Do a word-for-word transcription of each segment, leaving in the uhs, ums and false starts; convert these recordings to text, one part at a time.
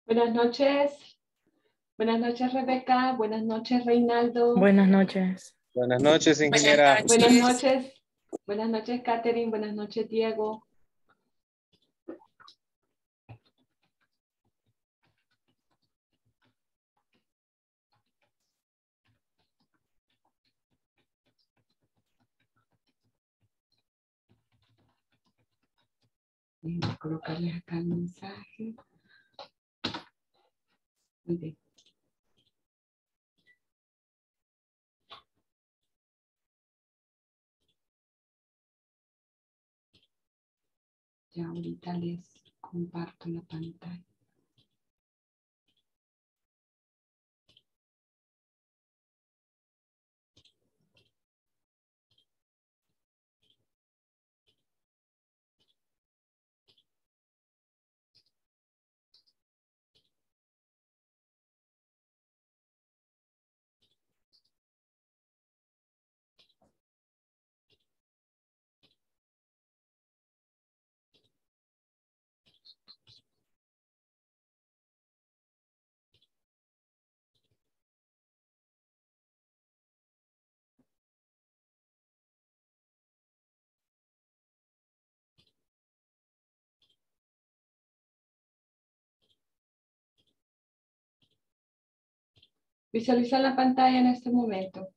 Buenas noches. Buenas noches, Rebeca. Buenas noches, Reinaldo. Buenas noches. Buenas noches, ingeniera. Buenas noches. Buenas noches, Catherine. Buenas noches, Diego. Voy a colocarles acá el mensaje. Muy bien. Ya ahorita les comparto la pantalla. Visualiza la pantalla en este momento.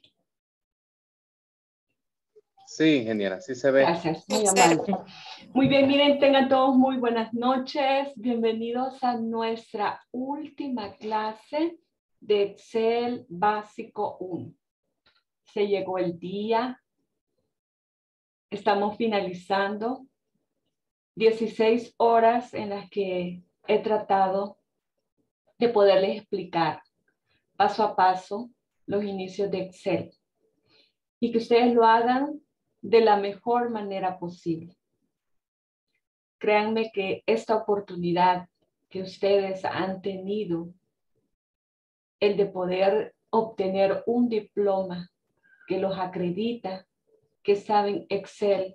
Sí, ingeniera, sí se ve. Gracias, muy amable. Muy bien, miren, tengan todos muy buenas noches. Bienvenidos a nuestra última clase de Excel Básico uno. Se llegó el día. Estamos finalizando dieciséis horas en las que he tratado de poderles explicar paso a paso los inicios de Excel y que ustedes lo hagan de la mejor manera posible. Créanme que esta oportunidad que ustedes han tenido, el de poder obtener un diploma que los acredita, que saben Excel,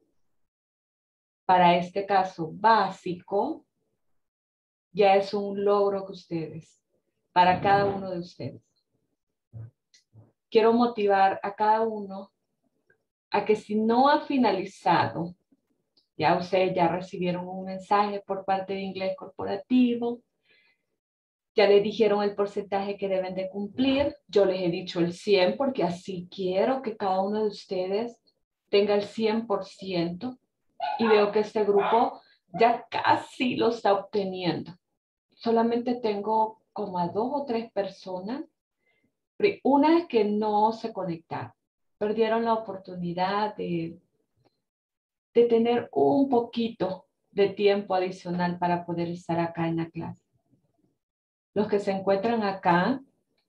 para este caso básico, ya es un logro que ustedes, para cada uno de ustedes. Quiero motivar a cada uno a que si no ha finalizado, ya ustedes ya recibieron un mensaje por parte de Inglés Corporativo, ya les dijeron el porcentaje que deben de cumplir, yo les he dicho el cien porque así quiero que cada uno de ustedes tenga el cien por ciento y veo que este grupo ya casi lo está obteniendo. Solamente tengo como a dos o tres personas, una que no se conectaron, perdieron la oportunidad de, de tener un poquito de tiempo adicional para poder estar acá en la clase. Los que se encuentran acá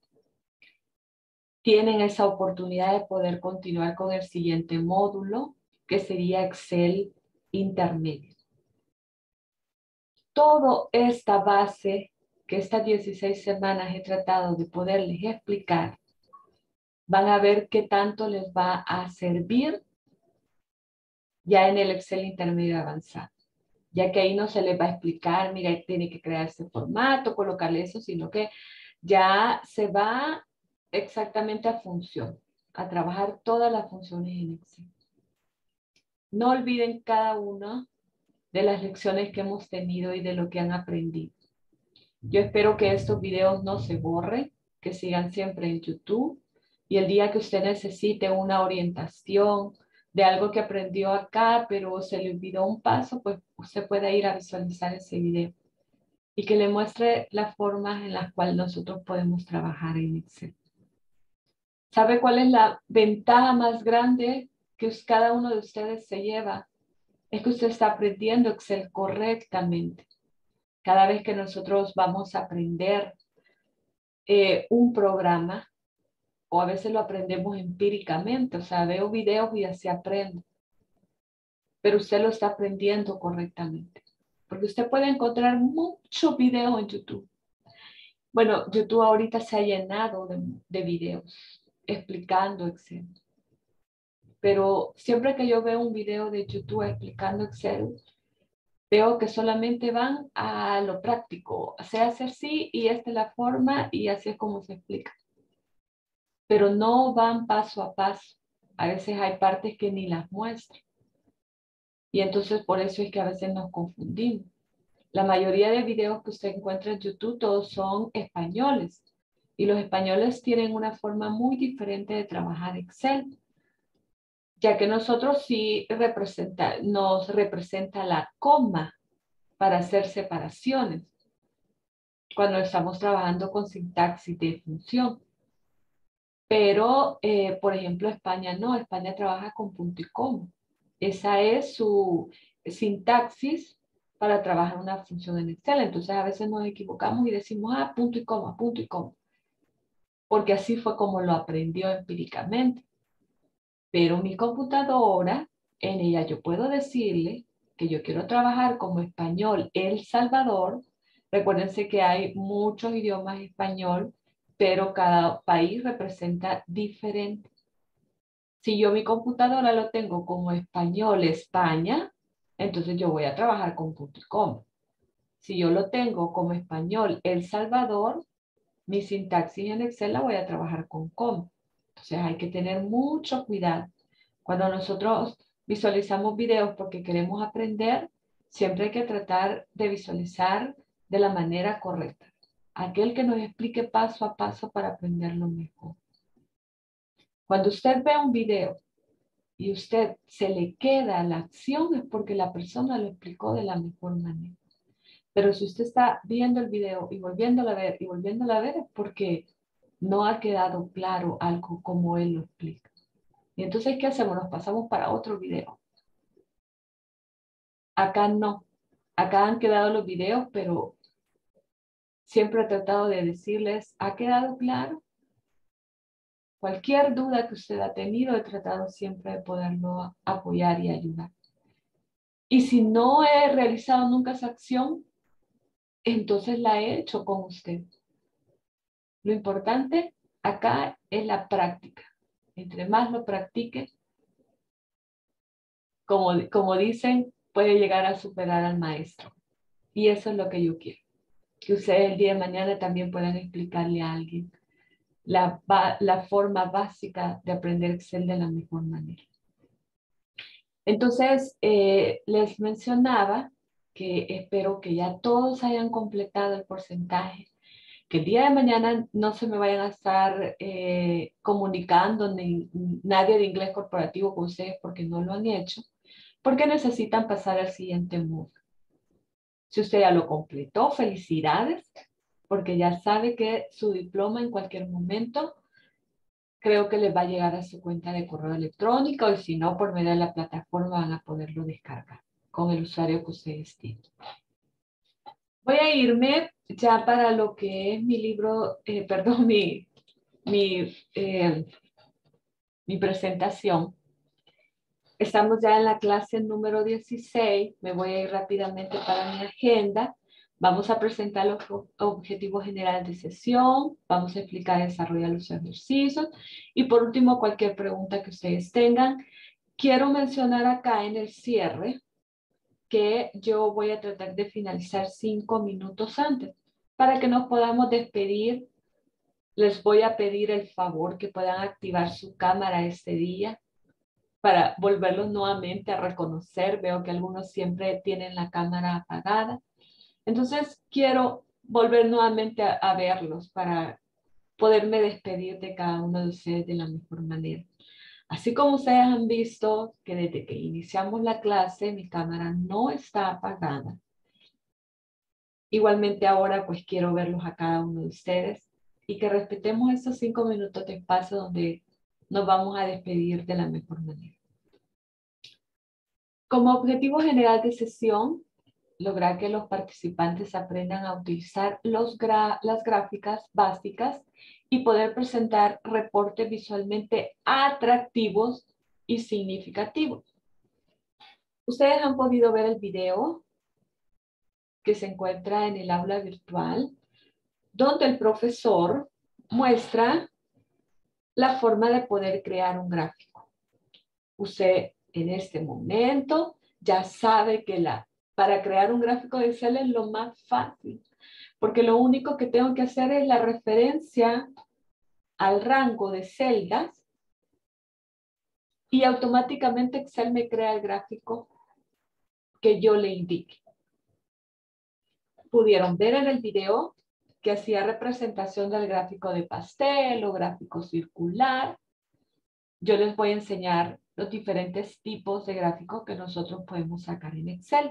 tienen esa oportunidad de poder continuar con el siguiente módulo, que sería Excel intermedio. Toda esta base que estas dieciséis semanas he tratado de poderles explicar, van a ver qué tanto les va a servir ya en el Excel intermedio avanzado. Ya que ahí no se les va a explicar, mira, tiene que crear este formato, colocarle eso, sino que ya se va exactamente a función, a trabajar todas las funciones en Excel. No olviden cada una de las lecciones que hemos tenido y de lo que han aprendido. Yo espero que estos videos no se borren, que sigan siempre en YouTube. Y el día que usted necesite una orientación de algo que aprendió acá, pero se le olvidó un paso, pues usted puede ir a visualizar ese video. Y que le muestre las formas en las cuales nosotros podemos trabajar en Excel. ¿Sabe cuál es la ventaja más grande que cada uno de ustedes se lleva? Es que usted está aprendiendo Excel correctamente. Cada vez que nosotros vamos a aprender eh, un programa, o a veces lo aprendemos empíricamente, o sea, veo videos y así aprendo. Pero usted lo está aprendiendo correctamente. Porque usted puede encontrar muchos videos en YouTube. Bueno, YouTube ahorita se ha llenado de, de videos explicando Excel. Pero siempre que yo veo un video de YouTube explicando Excel, veo que solamente van a lo práctico. Se hace así y esta es la forma y así es como se explica. Pero no van paso a paso. A veces hay partes que ni las muestran. Y entonces por eso es que a veces nos confundimos. La mayoría de videos que usted encuentra en YouTube todos son españoles. Y los españoles tienen una forma muy diferente de trabajar Excel. Ya que nosotros sí representa, nos representa la coma para hacer separaciones cuando estamos trabajando con sintaxis de función. Pero, eh, por ejemplo, España no. España trabaja con punto y coma. Esa es su sintaxis para trabajar una función en Excel. Entonces, a veces nos equivocamos y decimos, ah, punto y coma, punto y coma. Porque así fue como lo aprendió empíricamente. Pero mi computadora, en ella yo puedo decirle que yo quiero trabajar como español El Salvador. Recuérdense que hay muchos idiomas español, pero cada país representa diferente. Si yo mi computadora lo tengo como español España, entonces yo voy a trabajar con punto y coma. Si yo lo tengo como español El Salvador, mi sintaxis en Excel la voy a trabajar con coma. Entonces hay que tener mucho cuidado. Cuando nosotros visualizamos videos porque queremos aprender, siempre hay que tratar de visualizar de la manera correcta. Aquel que nos explique paso a paso para aprenderlo mejor. Cuando usted ve un video y usted se le queda la acción es porque la persona lo explicó de la mejor manera. Pero si usted está viendo el video y volviéndolo a ver y volviéndolo a ver es porque no ha quedado claro algo como él lo explica. Y entonces, ¿qué hacemos? Nos pasamos para otro video. Acá no. Acá han quedado los videos, pero siempre he tratado de decirles, ¿ha quedado claro? Cualquier duda que usted ha tenido, he tratado siempre de poderlo apoyar y ayudar. Y si no he realizado nunca esa acción, entonces la he hecho con usted. Lo importante acá es la práctica. Entre más lo practique, como, como dicen, puede llegar a superar al maestro. Y eso es lo que yo quiero. Que ustedes el día de mañana también puedan explicarle a alguien la, la forma básica de aprender Excel de la mejor manera. Entonces, eh, les mencionaba que espero que ya todos hayan completado el porcentaje, que el día de mañana no se me vayan a estar eh, comunicando ni nadie de inglés corporativo con ustedes porque no lo han hecho, porque necesitan pasar al siguiente módulo. Si usted ya lo completó, felicidades, porque ya sabe que su diploma en cualquier momento creo que les va a llegar a su cuenta de correo electrónico y si no, por medio de la plataforma van a poderlo descargar con el usuario que ustedes tienen. Voy a irme ya para lo que es mi libro, eh, perdón, mi, mi, eh, mi presentación. Estamos ya en la clase número dieciséis. Me voy a ir rápidamente para mi agenda. Vamos a presentar los objetivos generales de sesión. Vamos a explicar y desarrollar los ejercicios. Y por último, cualquier pregunta que ustedes tengan. Quiero mencionar acá en el cierre que yo voy a tratar de finalizar cinco minutos antes. Para que nos podamos despedir, les voy a pedir el favor que puedan activar su cámara este día para volverlos nuevamente a reconocer. Veo que algunos siempre tienen la cámara apagada. Entonces, quiero volver nuevamente a, a verlos para poderme despedir de cada uno de ustedes de la mejor manera. Así como ustedes han visto que desde que iniciamos la clase, mi cámara no está apagada. Igualmente ahora, pues quiero verlos a cada uno de ustedes y que respetemos esos cinco minutos de espacio donde nos vamos a despedir de la mejor manera. Como objetivo general de sesión, lograr que los participantes aprendan a utilizar los gra las gráficas básicas y poder presentar reportes visualmente atractivos y significativos. Ustedes han podido ver el video que se encuentra en el aula virtual, donde el profesor muestra la forma de poder crear un gráfico. Usted en este momento ya sabe que la para crear un gráfico de Excel es lo más fácil, porque lo único que tengo que hacer es la referencia al rango de celdas y automáticamente Excel me crea el gráfico que yo le indique. Pudieron ver en el video que hacía representación del gráfico de pastel o gráfico circular. Yo les voy a enseñar los diferentes tipos de gráficos que nosotros podemos sacar en Excel.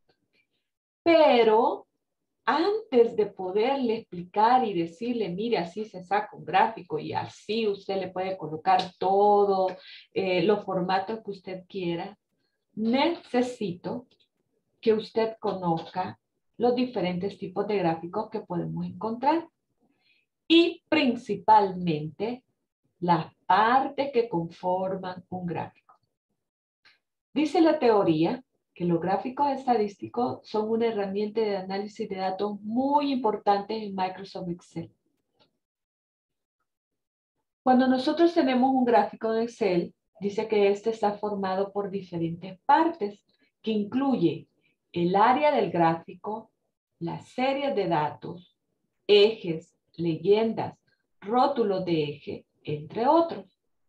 Pero antes de poderle explicar y decirle, mire, así se saca un gráfico y así usted le puede colocar todo, eh, los formatos que usted quiera, necesito que usted conozca los diferentes tipos de gráficos que podemos encontrar y principalmente las partes que conforman un gráfico. Dice la teoría que los gráficos estadísticos son una herramienta de análisis de datos muy importante en Microsoft Excel. Cuando nosotros tenemos un gráfico de Excel, dice que este está formado por diferentes partes, que incluye el área del gráfico, las series de datos, ejes, leyendas, rótulos de eje, entre otros.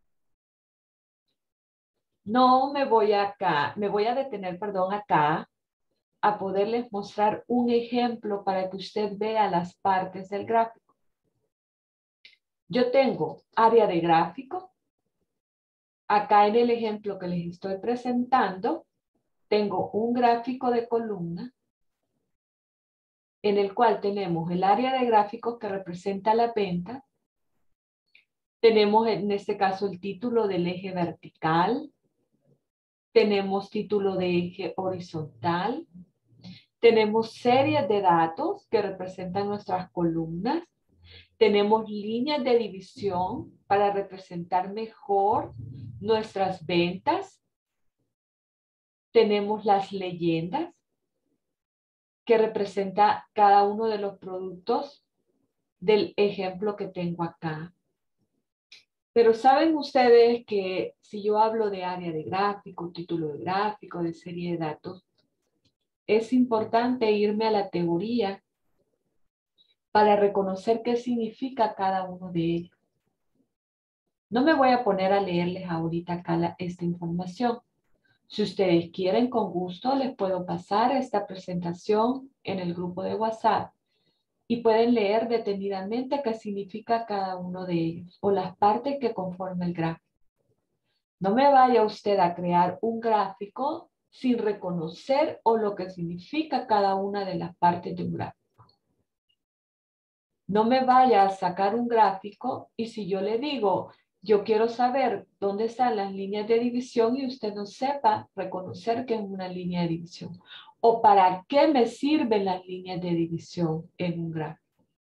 No me voy acá, me voy a detener, perdón, acá, a poderles mostrar un ejemplo para que usted vea las partes del gráfico. Yo tengo área de gráfico. Acá en el ejemplo que les estoy presentando, tengo un gráfico de columna en el cual tenemos el área de gráficos que representa la venta. Tenemos en este caso el título del eje vertical. Tenemos título de eje horizontal. Tenemos series de datos que representan nuestras columnas. Tenemos líneas de división para representar mejor nuestras ventas. Tenemos las leyendas que representa cada uno de los productos del ejemplo que tengo acá. Pero saben ustedes que si yo hablo de área de gráfico, título de gráfico, de serie de datos, es importante irme a la teoría para reconocer qué significa cada uno de ellos. No me voy a poner a leerles ahorita acá la, esta información. Si ustedes quieren, con gusto les puedo pasar esta presentación en el grupo de WhatsApp y pueden leer detenidamente qué significa cada uno de ellos o las partes que conforman el gráfico. No me vaya usted a crear un gráfico sin reconocer o lo que significa cada una de las partes de un gráfico. No me vaya a sacar un gráfico y si yo le digo, yo quiero saber dónde están las líneas de división y usted no sepa reconocer que es una línea de división. O para qué me sirven las líneas de división en un gráfico.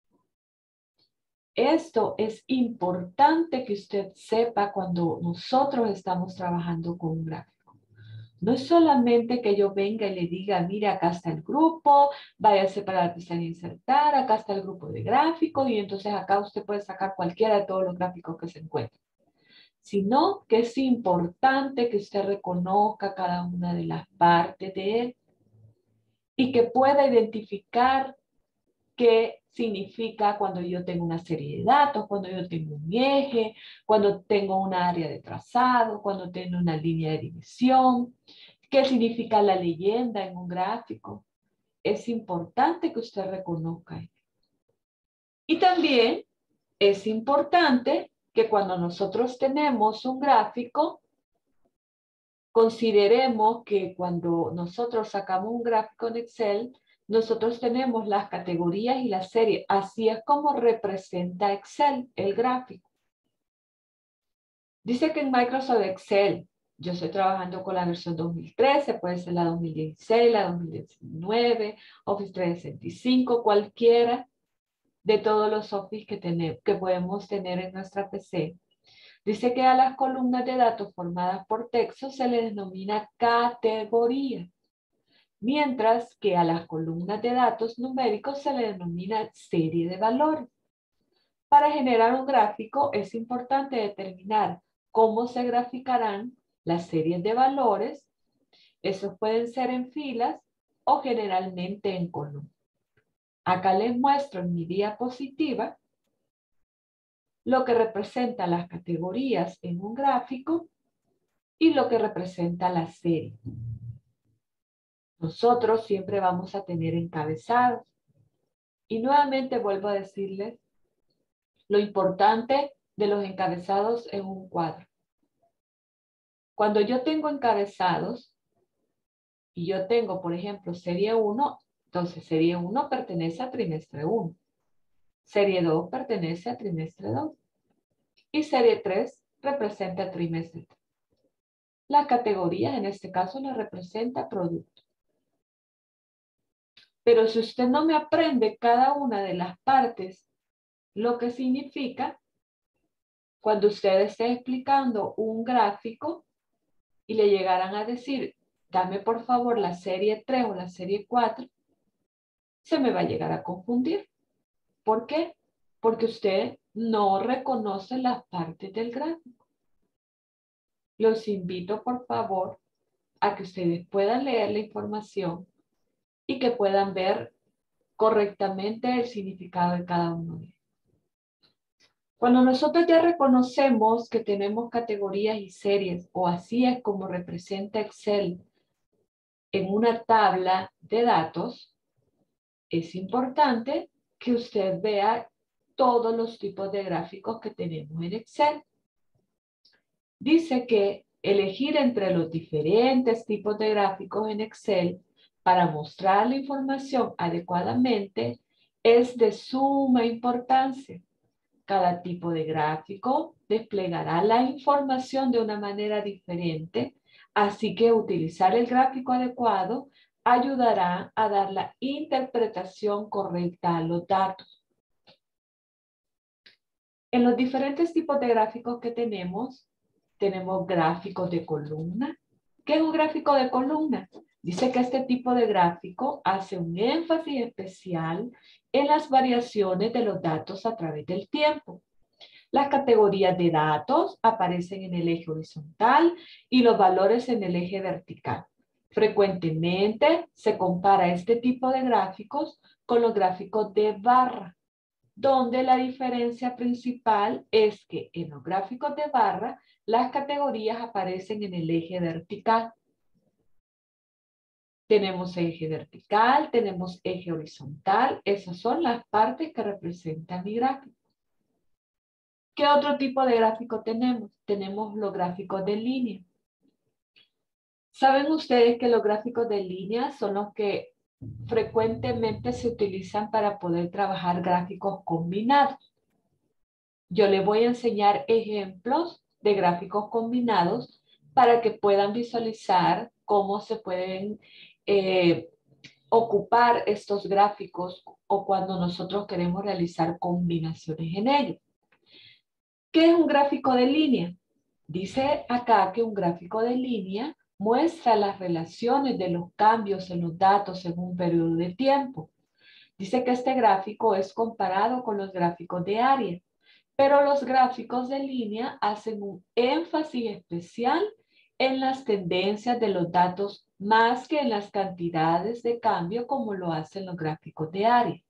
Esto es importante que usted sepa cuando nosotros estamos trabajando con un gráfico. No es solamente que yo venga y le diga, mira, acá está el grupo, váyase para la pestaña insertar, acá está el grupo de gráficos y entonces acá usted puede sacar cualquiera de todos los gráficos que se encuentren. Sino que es importante que usted reconozca cada una de las partes de él y que pueda identificar qué significa cuando yo tengo una serie de datos, cuando yo tengo un eje, cuando tengo una área de trazado, cuando tengo una línea de división, qué significa la leyenda en un gráfico. Es importante que usted reconozca esto. Y también es importante que cuando nosotros tenemos un gráfico, consideremos que cuando nosotros sacamos un gráfico en Excel, nosotros tenemos las categorías y las series. Así es como representa Excel, el gráfico. Dice que en Microsoft Excel, yo estoy trabajando con la versión dos mil trece, puede ser la dos mil dieciséis, la dos mil diecinueve, Office trescientos sesenta y cinco, cualquiera de todos los Office que, tenemos, que podemos tener en nuestra P C. Dice que a las columnas de datos formadas por texto se le denomina categoría, mientras que a las columnas de datos numéricos se le denomina serie de valores. Para generar un gráfico es importante determinar cómo se graficarán las series de valores. Esos pueden ser en filas o generalmente en columna. Acá les muestro en mi diapositiva lo que representa las categorías en un gráfico y lo que representa la serie. Nosotros siempre vamos a tener encabezados. Y nuevamente vuelvo a decirles lo importante de los encabezados en un cuadro. Cuando yo tengo encabezados, y yo tengo, por ejemplo, serie uno, entonces serie uno pertenece a trimestre uno. Serie dos pertenece a trimestre dos. Y serie tres representa el trimestre tres. La categoría, en este caso, la representa producto. Pero si usted no me aprende cada una de las partes, lo que significa, cuando usted esté explicando un gráfico y le llegaran a decir, dame por favor la serie tres o la serie cuatro, se me va a llegar a confundir. ¿Por qué? Porque usted no reconoce las partes del gráfico. Los invito, por favor, a que ustedes puedan leer la información y que puedan ver correctamente el significado de cada uno de ellos. Cuando nosotros ya reconocemos que tenemos categorías y series, o así es como representa Excel en una tabla de datos, es importante que usted vea todos los tipos de gráficos que tenemos en Excel. Dice que elegir entre los diferentes tipos de gráficos en Excel para mostrar la información adecuadamente es de suma importancia. Cada tipo de gráfico desplegará la información de una manera diferente, así que utilizar el gráfico adecuado ayudará a dar la interpretación correcta a los datos. En los diferentes tipos de gráficos que tenemos, tenemos gráficos de columna. ¿Qué es un gráfico de columna? Dice que este tipo de gráfico hace un énfasis especial en las variaciones de los datos a través del tiempo. Las categorías de datos aparecen en el eje horizontal y los valores en el eje vertical. Frecuentemente se compara este tipo de gráficos con los gráficos de barra, donde la diferencia principal es que en los gráficos de barra las categorías aparecen en el eje vertical. Tenemos eje vertical, tenemos eje horizontal, esas son las partes que representan mi gráfico. ¿Qué otro tipo de gráfico tenemos? Tenemos los gráficos de línea. ¿Saben ustedes que los gráficos de línea son los que frecuentemente se utilizan para poder trabajar gráficos combinados? Yo les voy a enseñar ejemplos de gráficos combinados para que puedan visualizar cómo se pueden eh, ocupar estos gráficos o cuando nosotros queremos realizar combinaciones en ellos. ¿Qué es un gráfico de línea? Dice acá que un gráfico de línea muestra las relaciones de los cambios en los datos en un periodo de tiempo. Dice que este gráfico es comparado con los gráficos de área, pero los gráficos de línea hacen un énfasis especial en las tendencias de los datos más que en las cantidades de cambio como lo hacen los gráficos de área.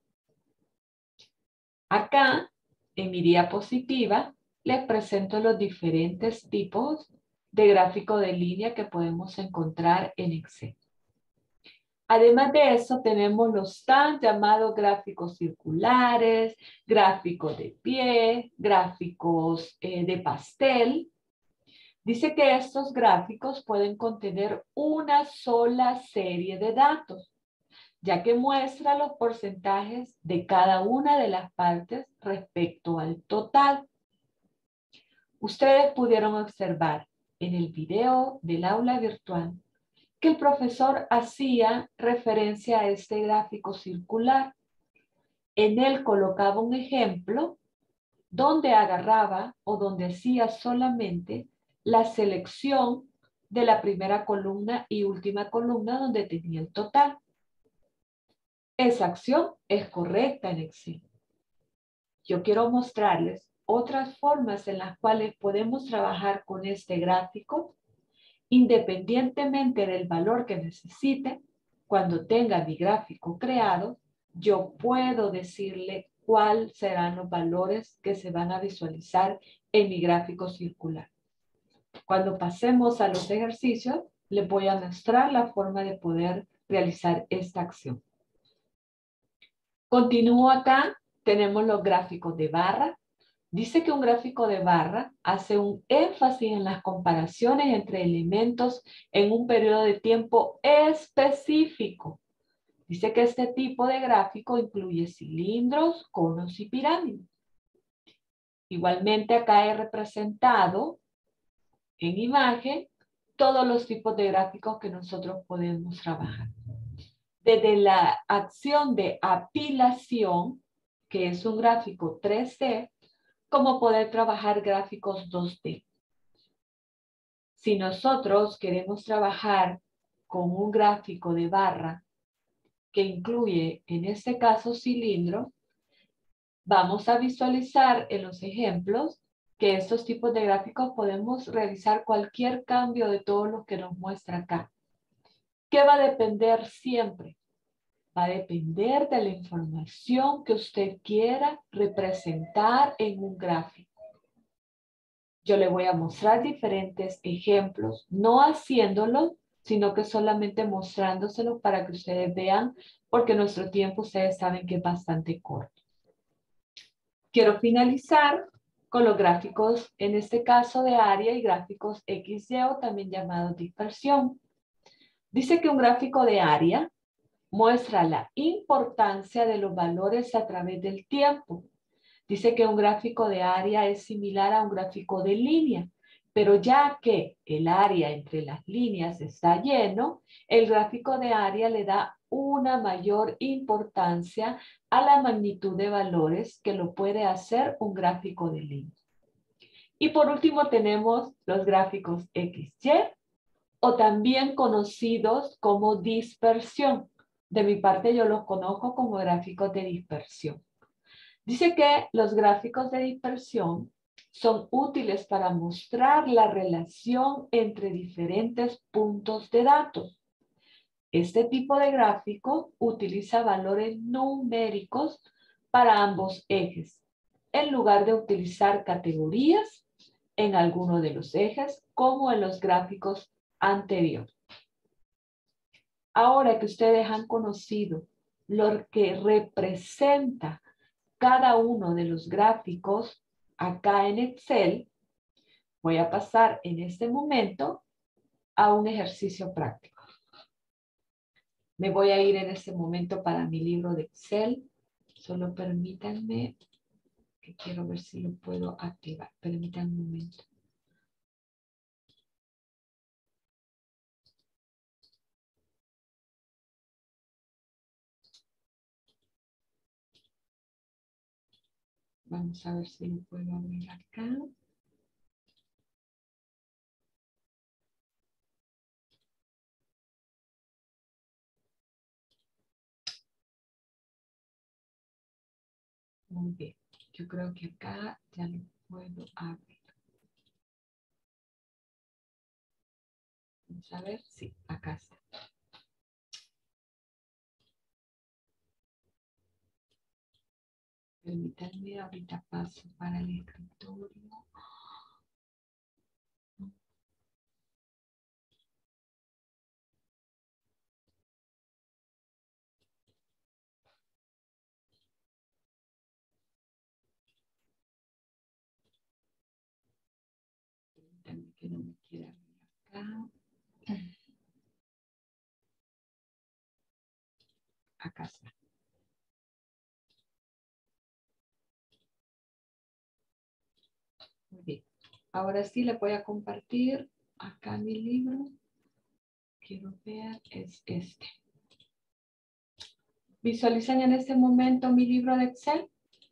Acá, en mi diapositiva, les presento los diferentes tipos de gráfico de línea que podemos encontrar en Excel. Además de eso, tenemos los tan llamados gráficos circulares, gráficos de pie, gráficos eh, de pastel. Dice que estos gráficos pueden contener una sola serie de datos, ya que muestra los porcentajes de cada una de las partes respecto al total. Ustedes pudieron observar en el video del aula virtual que el profesor hacía referencia a este gráfico circular. En él colocaba un ejemplo donde agarraba o donde hacía solamente la selección de la primera columna y última columna donde tenía el total. Esa acción es correcta en Excel. Yo quiero mostrarles otras formas en las cuales podemos trabajar con este gráfico independientemente del valor que necesite, Cuando tenga mi gráfico creado, yo puedo decirle cuáles serán los valores que se van a visualizar en mi gráfico circular. Cuando pasemos a los ejercicios, les voy a mostrar la forma de poder realizar esta acción. Continúo acá, tenemos los gráficos de barra. Dice que un gráfico de barra hace un énfasis en las comparaciones entre elementos en un periodo de tiempo específico. Dice que este tipo de gráfico incluye cilindros, conos y pirámides. Igualmente acá he representado en imagen todos los tipos de gráficos que nosotros podemos trabajar. Desde la acción de apilación, que es un gráfico tres D, como poder trabajar gráficos dos D. Si nosotros queremos trabajar con un gráfico de barra que incluye, en este caso, cilindro, vamos a visualizar en los ejemplos que estos tipos de gráficos podemos realizar cualquier cambio de todo lo que nos muestra acá. ¿Qué va a depender siempre? Va a depender de la información que usted quiera representar en un gráfico. Yo le voy a mostrar diferentes ejemplos, no haciéndolo, sino que solamente mostrándoselo para que ustedes vean, porque nuestro tiempo ustedes saben que es bastante corto. Quiero finalizar con los gráficos, en este caso de área y gráficos equis ye o también llamados dispersión. Dice que un gráfico de área muestra la importancia de los valores a través del tiempo. Dice que un gráfico de área es similar a un gráfico de línea, pero ya que el área entre las líneas está lleno, el gráfico de área le da una mayor importancia a la magnitud de valores que lo puede hacer un gráfico de línea. Y por último tenemos los gráficos equis ye o también conocidos como dispersión. De mi parte yo los conozco como gráficos de dispersión. Dice que los gráficos de dispersión son útiles para mostrar la relación entre diferentes puntos de datos. Este tipo de gráfico utiliza valores numéricos para ambos ejes, en lugar de utilizar categorías en alguno de los ejes, como en los gráficos anteriores. Ahora que ustedes han conocido lo que representa cada uno de los gráficos acá en Excel, voy a pasar en este momento a un ejercicio práctico. Me voy a ir en este momento para mi libro de Excel. Solo permítanme, que quiero ver si lo puedo activar. Permítanme un momento. Vamos a ver si lo puedo abrir acá. Muy bien. Yo creo que acá ya lo puedo abrir. Vamos a ver. Sí, acá está. Permítanme, ahorita paso para el escritorio. Permítanme que no me quiera abrir acá. Acá está. Muy bien. Ahora sí le voy a compartir acá mi libro. Quiero ver, es este. ¿Visualizan en este momento mi libro de Excel?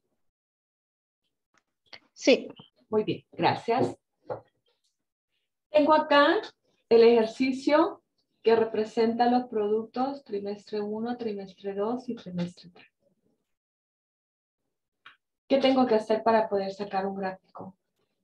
Sí. Muy bien, gracias. Tengo acá el ejercicio que representa los productos trimestre uno, trimestre dos y trimestre tres. ¿Qué tengo que hacer para poder sacar un gráfico?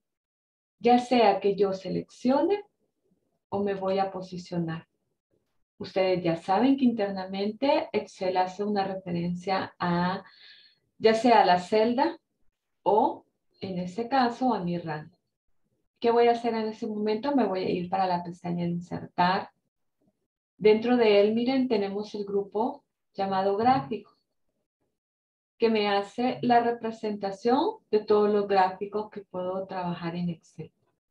Ya sea que yo seleccione o me voy a posicionar. Ustedes ya saben que internamente Excel hace una referencia a ya sea a la celda o en este caso a mi rango. ¿Qué voy a hacer en ese momento? Me voy a ir para la pestaña de insertar. Dentro de él, miren, tenemos el grupo llamado gráfico, que me hace la representación de todos los gráficos que puedo trabajar en Excel.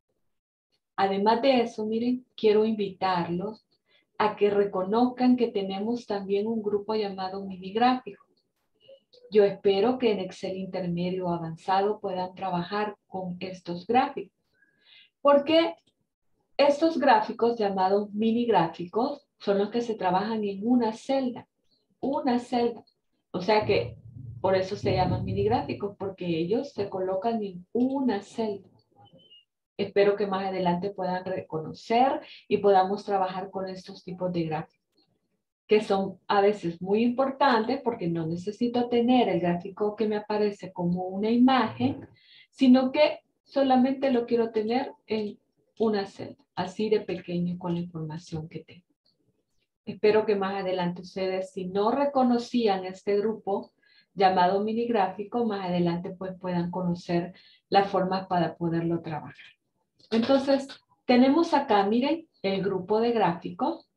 Además de eso, miren, quiero invitarlos a que reconozcan que tenemos también un grupo llamado mini gráfico. Yo espero que en Excel intermedio o avanzado puedan trabajar con estos gráficos. Porque estos gráficos llamados mini gráficos son los que se trabajan en una celda. Una celda. O sea que por eso se llaman mini gráficos, porque ellos se colocan en una celda. Espero que más adelante puedan reconocer y podamos trabajar con estos tipos de gráficos, que son a veces muy importantes porque no necesito tener el gráfico que me aparece como una imagen, sino que solamente lo quiero tener en una celda, así de pequeño con la información que tengo. Espero que más adelante ustedes, si no reconocían este grupo llamado mini gráfico, más adelante pues puedan conocer las formas para poderlo trabajar. Entonces, tenemos acá, miren, el grupo de gráficos.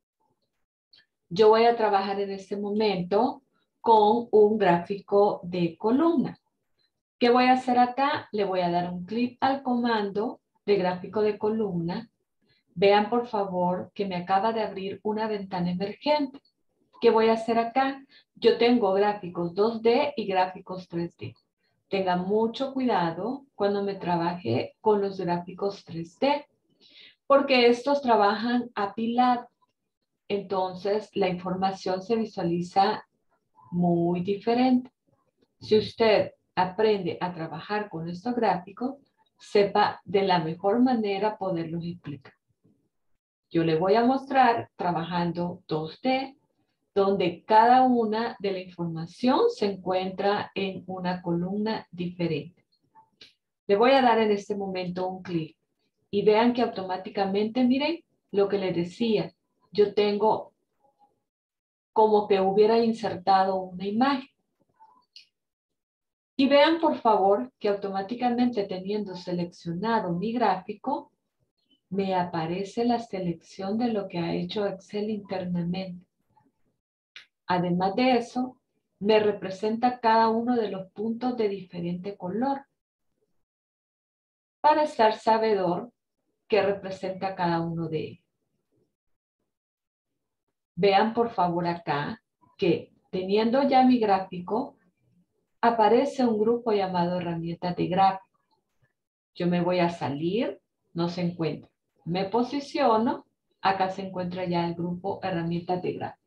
Yo voy a trabajar en este momento con un gráfico de columna. ¿Qué voy a hacer acá? Le voy a dar un clic al comando de gráfico de columna. Vean, por favor, que me acaba de abrir una ventana emergente. ¿Qué voy a hacer acá? Yo tengo gráficos dos D y gráficos tres D. Tengan mucho cuidado cuando me trabaje con los gráficos tres D, porque estos trabajan apilados. Entonces, la información se visualiza muy diferente. Si usted aprende a trabajar con estos gráficos, sepa de la mejor manera poderlos explicar. Yo le voy a mostrar trabajando dos D, donde cada una de la información se encuentra en una columna diferente. Le voy a dar en este momento un clic y vean que automáticamente, miren lo que les decía, yo tengo como que hubiera insertado una imagen. Y vean, por favor, que automáticamente teniendo seleccionado mi gráfico, me aparece la selección de lo que ha hecho Excel internamente. Además de eso, me representa cada uno de los puntos de diferente color para estar sabedor que representa cada uno de ellos. Vean, por favor, acá que teniendo ya mi gráfico, aparece un grupo llamado herramientas de gráfico. Yo me voy a salir, no se encuentra. Me posiciono, acá se encuentra ya el grupo herramientas de gráfico.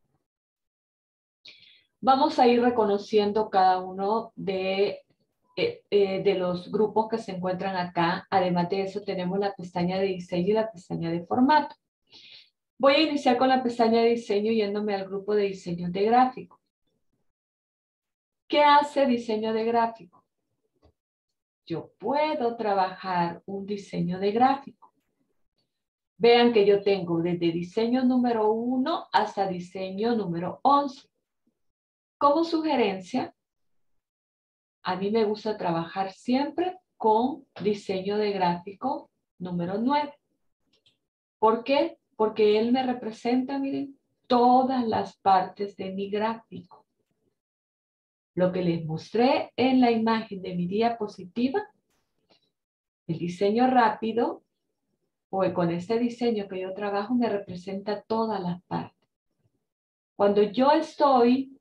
Vamos a ir reconociendo cada uno de, eh, eh, de los grupos que se encuentran acá. Además de eso, tenemos la pestaña de diseño y la pestaña de formato. Voy a iniciar con la pestaña de diseño yéndome al grupo de diseño de gráfico. ¿Qué hace diseño de gráfico? Yo puedo trabajar un diseño de gráfico. Vean que yo tengo desde diseño número uno hasta diseño número once. Como sugerencia, a mí me gusta trabajar siempre con diseño de gráfico número nueve. ¿Por qué? Porque él me representa, miren, todas las partes de mi gráfico. Lo que les mostré en la imagen de mi diapositiva, el diseño rápido, o con este diseño que yo trabajo, me representa todas las partes. Cuando yo estoy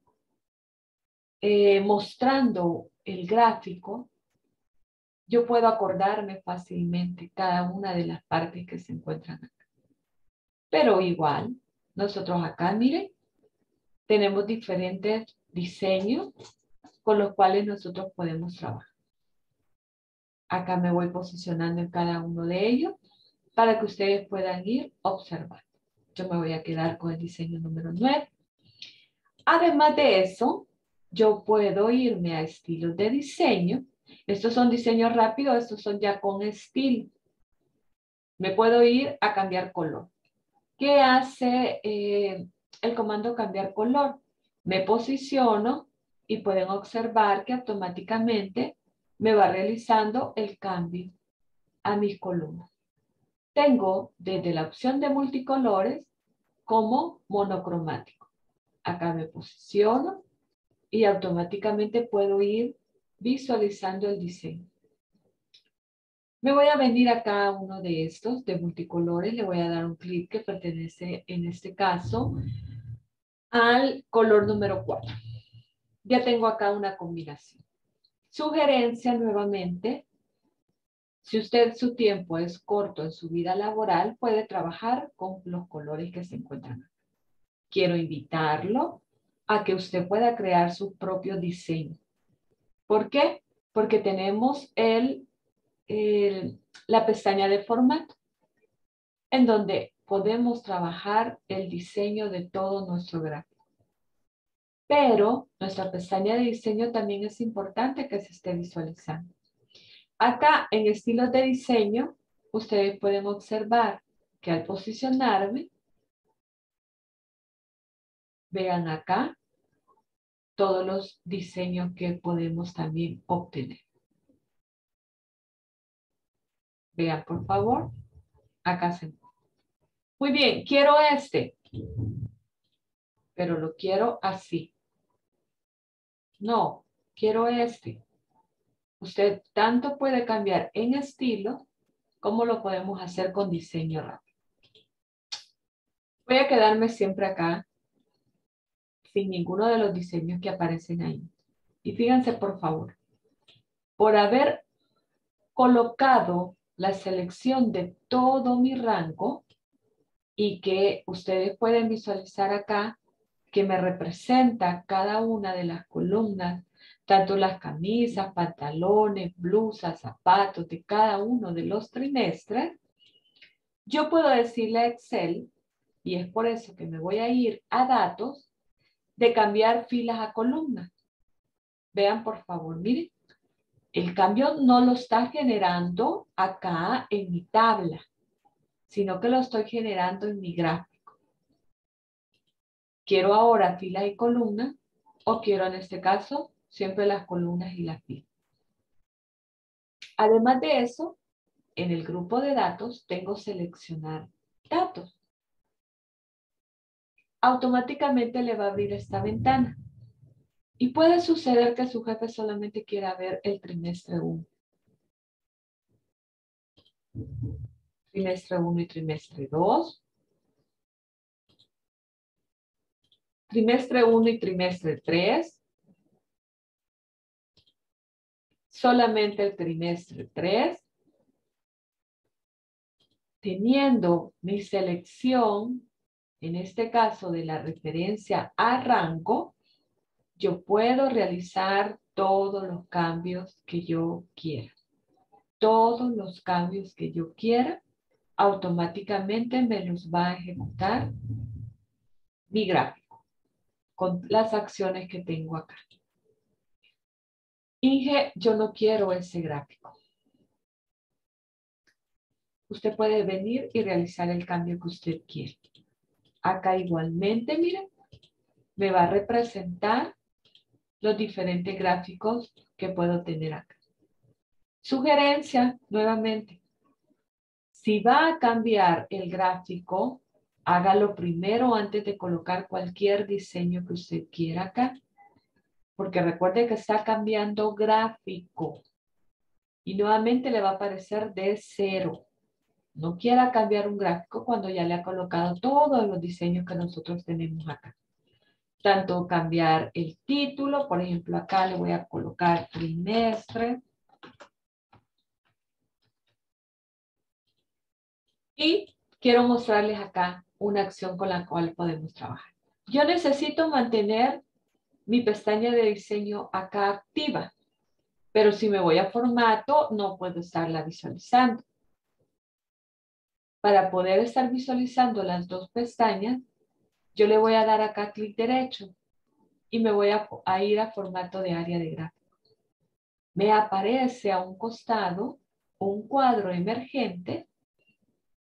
eh, mostrando el gráfico, yo puedo acordarme fácilmente cada una de las partes que se encuentran acá. Pero igual, nosotros acá, miren, tenemos diferentes diseños con los cuales nosotros podemos trabajar. Acá me voy posicionando en cada uno de ellos para que ustedes puedan ir observando. Yo me voy a quedar con el diseño número nueve. Además de eso, yo puedo irme a estilos de diseño. Estos son diseños rápidos, estos son ya con estilo. Me puedo ir a cambiar color. ¿Qué hace eh, el comando cambiar color? Me posiciono y pueden observar que automáticamente me va realizando el cambio a mis columnas. Tengo desde la opción de multicolores como monocromático. Acá me posiciono y automáticamente puedo ir visualizando el diseño. Me voy a venir acá a uno de estos de multicolores. Le voy a dar un clic que pertenece en este caso al color número cuatro. Ya tengo acá una combinación. Sugerencia nuevamente. Si usted su tiempo es corto en su vida laboral, puede trabajar con los colores que se encuentran acá. Quiero invitarlo a que usted pueda crear su propio diseño. ¿Por qué? Porque tenemos el, el, la pestaña de formato, en donde podemos trabajar el diseño de todo nuestro gráfico. Pero nuestra pestaña de diseño también es importante que se esté visualizando. Acá en estilos de diseño, ustedes pueden observar que al posicionarme, vean acá todos los diseños que podemos también obtener. Vean, por favor, acá se encuentra. Muy bien, quiero este, pero lo quiero así. No, quiero este. Usted tanto puede cambiar en estilo como lo podemos hacer con diseño rápido. Voy a quedarme siempre acá sin ninguno de los diseños que aparecen ahí. Y fíjense, por favor, por haber colocado la selección de todo mi rango y que ustedes pueden visualizar acá que me representa cada una de las columnas, tanto las camisas, pantalones, blusas, zapatos de cada uno de los trimestres, yo puedo decirle a Excel, y es por eso que me voy a ir a datos, de cambiar filas a columnas. Vean, por favor, miren. El cambio no lo está generando acá en mi tabla, sino que lo estoy generando en mi gráfico. Quiero ahora filas y columnas, o quiero en este caso siempre las columnas y las filas. Además de eso, en el grupo de datos tengo seleccionar datos. Automáticamente le va a abrir esta ventana. Y puede suceder que su jefe solamente quiera ver el trimestre uno. Trimestre uno y trimestre dos. Trimestre uno y trimestre tres. Solamente el trimestre tres. Teniendo mi selección, en este caso de la referencia a rango, yo puedo realizar todos los cambios que yo quiera. Todos los cambios que yo quiera, automáticamente me los va a ejecutar mi gráfico con las acciones que tengo acá. Inge, yo no quiero ese gráfico. Usted puede venir y realizar el cambio que usted quiere. Acá igualmente, miren, me va a representar los diferentes gráficos que puedo tener acá. Sugerencia, nuevamente. Si va a cambiar el gráfico, hágalo primero antes de colocar cualquier diseño que usted quiera acá. Porque recuerde que está cambiando gráfico. Y nuevamente le va a aparecer de cero. No quiera cambiar un gráfico cuando ya le ha colocado todos los diseños que nosotros tenemos acá. Tanto cambiar el título, por ejemplo, acá le voy a colocar trimestre. Y quiero mostrarles acá una acción con la cual podemos trabajar. Yo necesito mantener mi pestaña de diseño acá activa, pero si me voy a formato, no puedo estarla visualizando. Para poder estar visualizando las dos pestañas, yo le voy a dar acá clic derecho y me voy a, a ir a formato de área de gráfico. Me aparece a un costado un cuadro emergente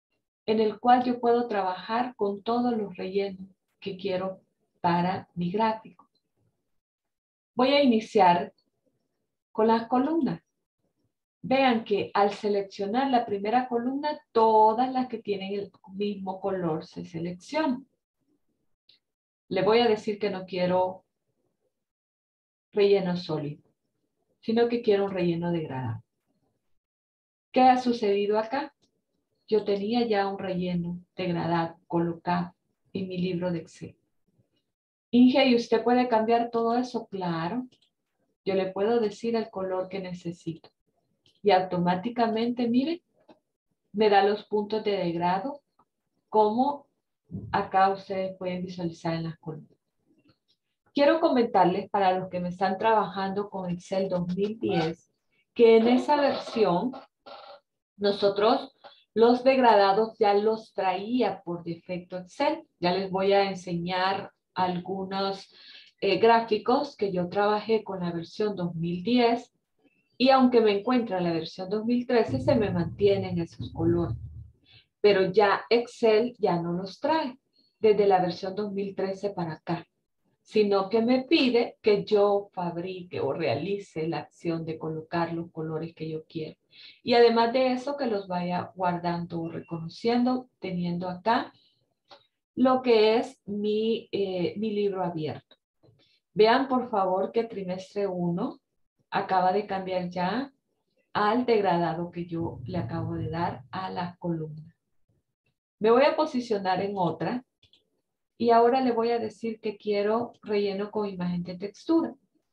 en el cual yo puedo trabajar con todos los rellenos que quiero para mi gráfico. Voy a iniciar con las columnas. Vean que al seleccionar la primera columna, todas las que tienen el mismo color se seleccionan. Le voy a decir que no quiero relleno sólido, sino que quiero un relleno degradado. ¿Qué ha sucedido acá? Yo tenía ya un relleno degradado colocado en mi libro de Excel. Inge, ¿y usted puede cambiar todo eso? Claro. Yo le puedo decir el color que necesito. Y automáticamente, miren, me da los puntos de degrado, como acá ustedes pueden visualizar en las columnas. Quiero comentarles para los que me están trabajando con Excel dos mil diez, que en esa versión nosotros los degradados ya los traía por defecto Excel. Ya les voy a enseñar algunos eh, gráficos que yo trabajé con la versión dos mil diez y aunque me encuentre en la versión dos mil trece se me mantienen esos colores. Pero ya Excel ya no los trae desde la versión dos mil trece para acá, sino que me pide que yo fabrique o realice la acción de colocar los colores que yo quiero. Y además de eso, que los vaya guardando o reconociendo, teniendo acá lo que es mi, eh, mi libro abierto. Vean, por favor, que trimestre uno acaba de cambiar ya al degradado que yo le acabo de dar a la columna. Me voy a posicionar en otra. Y ahora le voy a decir que quiero relleno con imagen de textura.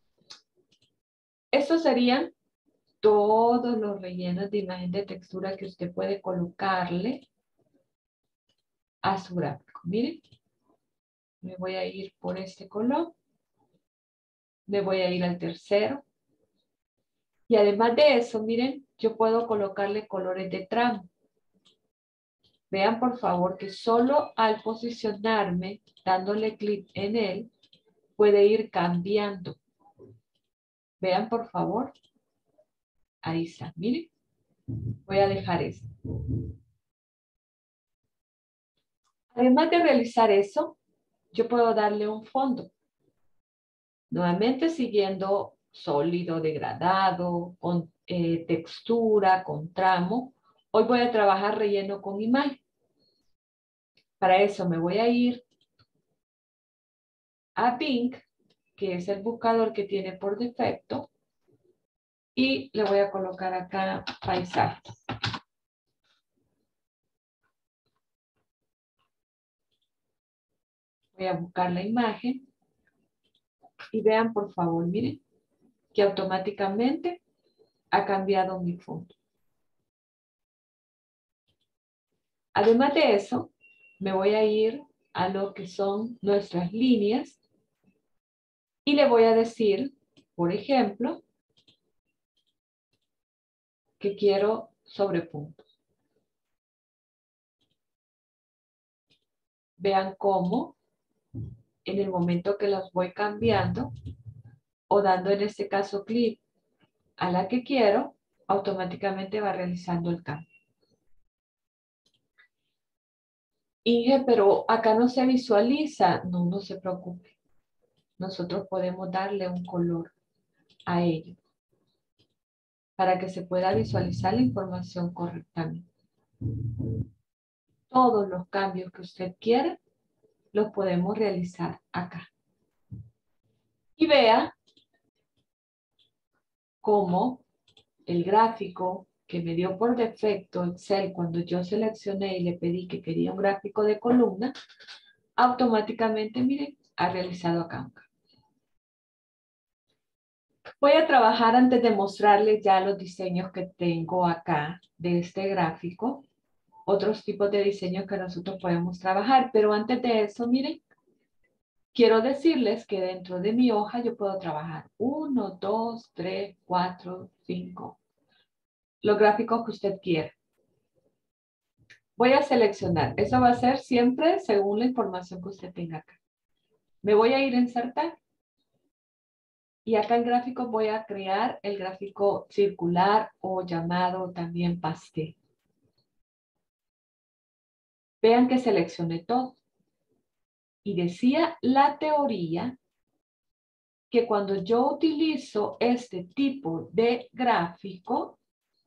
Estos serían todos los rellenos de imagen de textura que usted puede colocarle a su gráfico. Miren, me voy a ir por este color. Me voy a ir al tercero. Y además de eso, miren, yo puedo colocarle colores de tramo. Vean por favor que solo al posicionarme, dándole clic en él, puede ir cambiando. Vean por favor. Ahí está, miren. Voy a dejar esto. Además de realizar eso, yo puedo darle un fondo. Nuevamente siguiendo sólido, degradado, con eh, textura, con tramo. Hoy voy a trabajar relleno con imagen. Para eso me voy a ir a Bing, que es el buscador que tiene por defecto. Y le voy a colocar acá paisajes. Voy a buscar la imagen. Y vean, por favor, miren, que automáticamente ha cambiado mi fondo. Además de eso, me voy a ir a lo que son nuestras líneas y le voy a decir, por ejemplo, que quiero sobrepuntos. Vean cómo en el momento que los voy cambiando o dando en este caso clic a la que quiero, automáticamente va realizando el cambio. Inge, pero acá no se visualiza. No, no se preocupe. Nosotros podemos darle un color a ello para que se pueda visualizar la información correctamente. Todos los cambios que usted quiera los podemos realizar acá. Y vea cómo el gráfico que me dio por defecto Excel cuando yo seleccioné y le pedí que quería un gráfico de columna, automáticamente, miren, ha realizado acá. Voy a trabajar antes de mostrarles ya los diseños que tengo acá de este gráfico. Otros tipos de diseños que nosotros podemos trabajar, pero antes de eso, miren, quiero decirles que dentro de mi hoja yo puedo trabajar uno, dos, tres, cuatro, cinco. Los gráficos que usted quiera. Voy a seleccionar. Eso va a ser siempre según la información que usted tenga acá. Me voy a ir a insertar. Y acá en gráficos voy a crear el gráfico circular o llamado también pastel. Vean que seleccioné todo. Y decía la teoría que cuando yo utilizo este tipo de gráfico,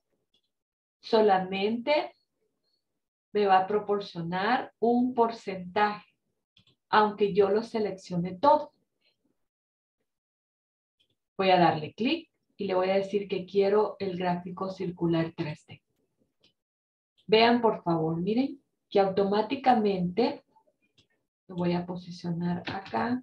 solamente me va a proporcionar un porcentaje, aunque yo lo seleccione todo. Voy a darle clic y le voy a decir que quiero el gráfico circular tres D. Vean, por favor, miren que automáticamente, lo voy a posicionar acá,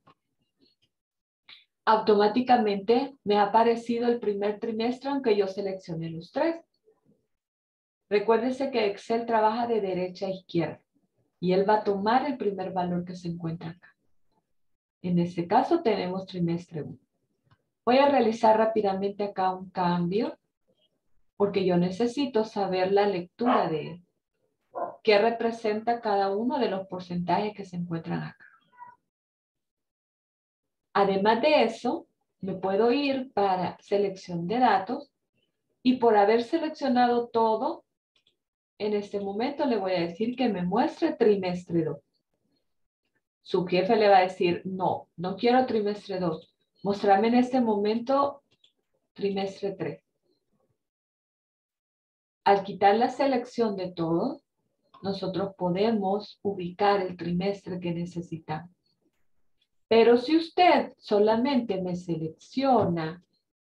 automáticamente me ha aparecido el primer trimestre, aunque yo seleccione los tres. Recuérdense que Excel trabaja de derecha a izquierda y él va a tomar el primer valor que se encuentra acá. En este caso tenemos trimestre uno. Voy a realizar rápidamente acá un cambio porque yo necesito saber la lectura de él. ¿Qué representa cada uno de los porcentajes que se encuentran acá? Además de eso, me puedo ir para selección de datos y por haber seleccionado todo, en este momento le voy a decir que me muestre trimestre dos. Su jefe le va a decir, no, no quiero trimestre dos. Mostrarme en este momento trimestre tres. Al quitar la selección de todo, nosotros podemos ubicar el trimestre que necesitamos. Pero si usted solamente me selecciona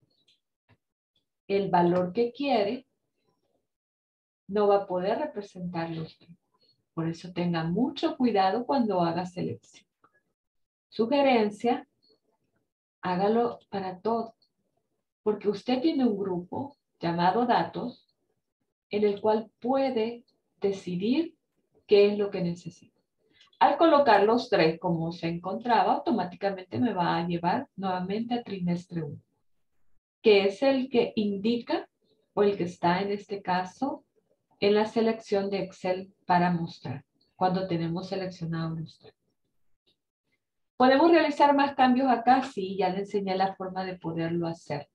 el valor que quiere, no va a poder representarlo usted. Por eso tenga mucho cuidado cuando haga selección. Sugerencia, hágalo para todo. Porque usted tiene un grupo llamado datos en el cual puede decidir qué es lo que necesita. Al colocar los tres como se encontraba, automáticamente me va a llevar nuevamente a trimestre uno, que es el que indica o el que está en este caso en la selección de Excel para mostrar, cuando tenemos seleccionado los tres. ¿Podemos realizar más cambios acá? Sí, ya le enseñé la forma de poderlo hacer.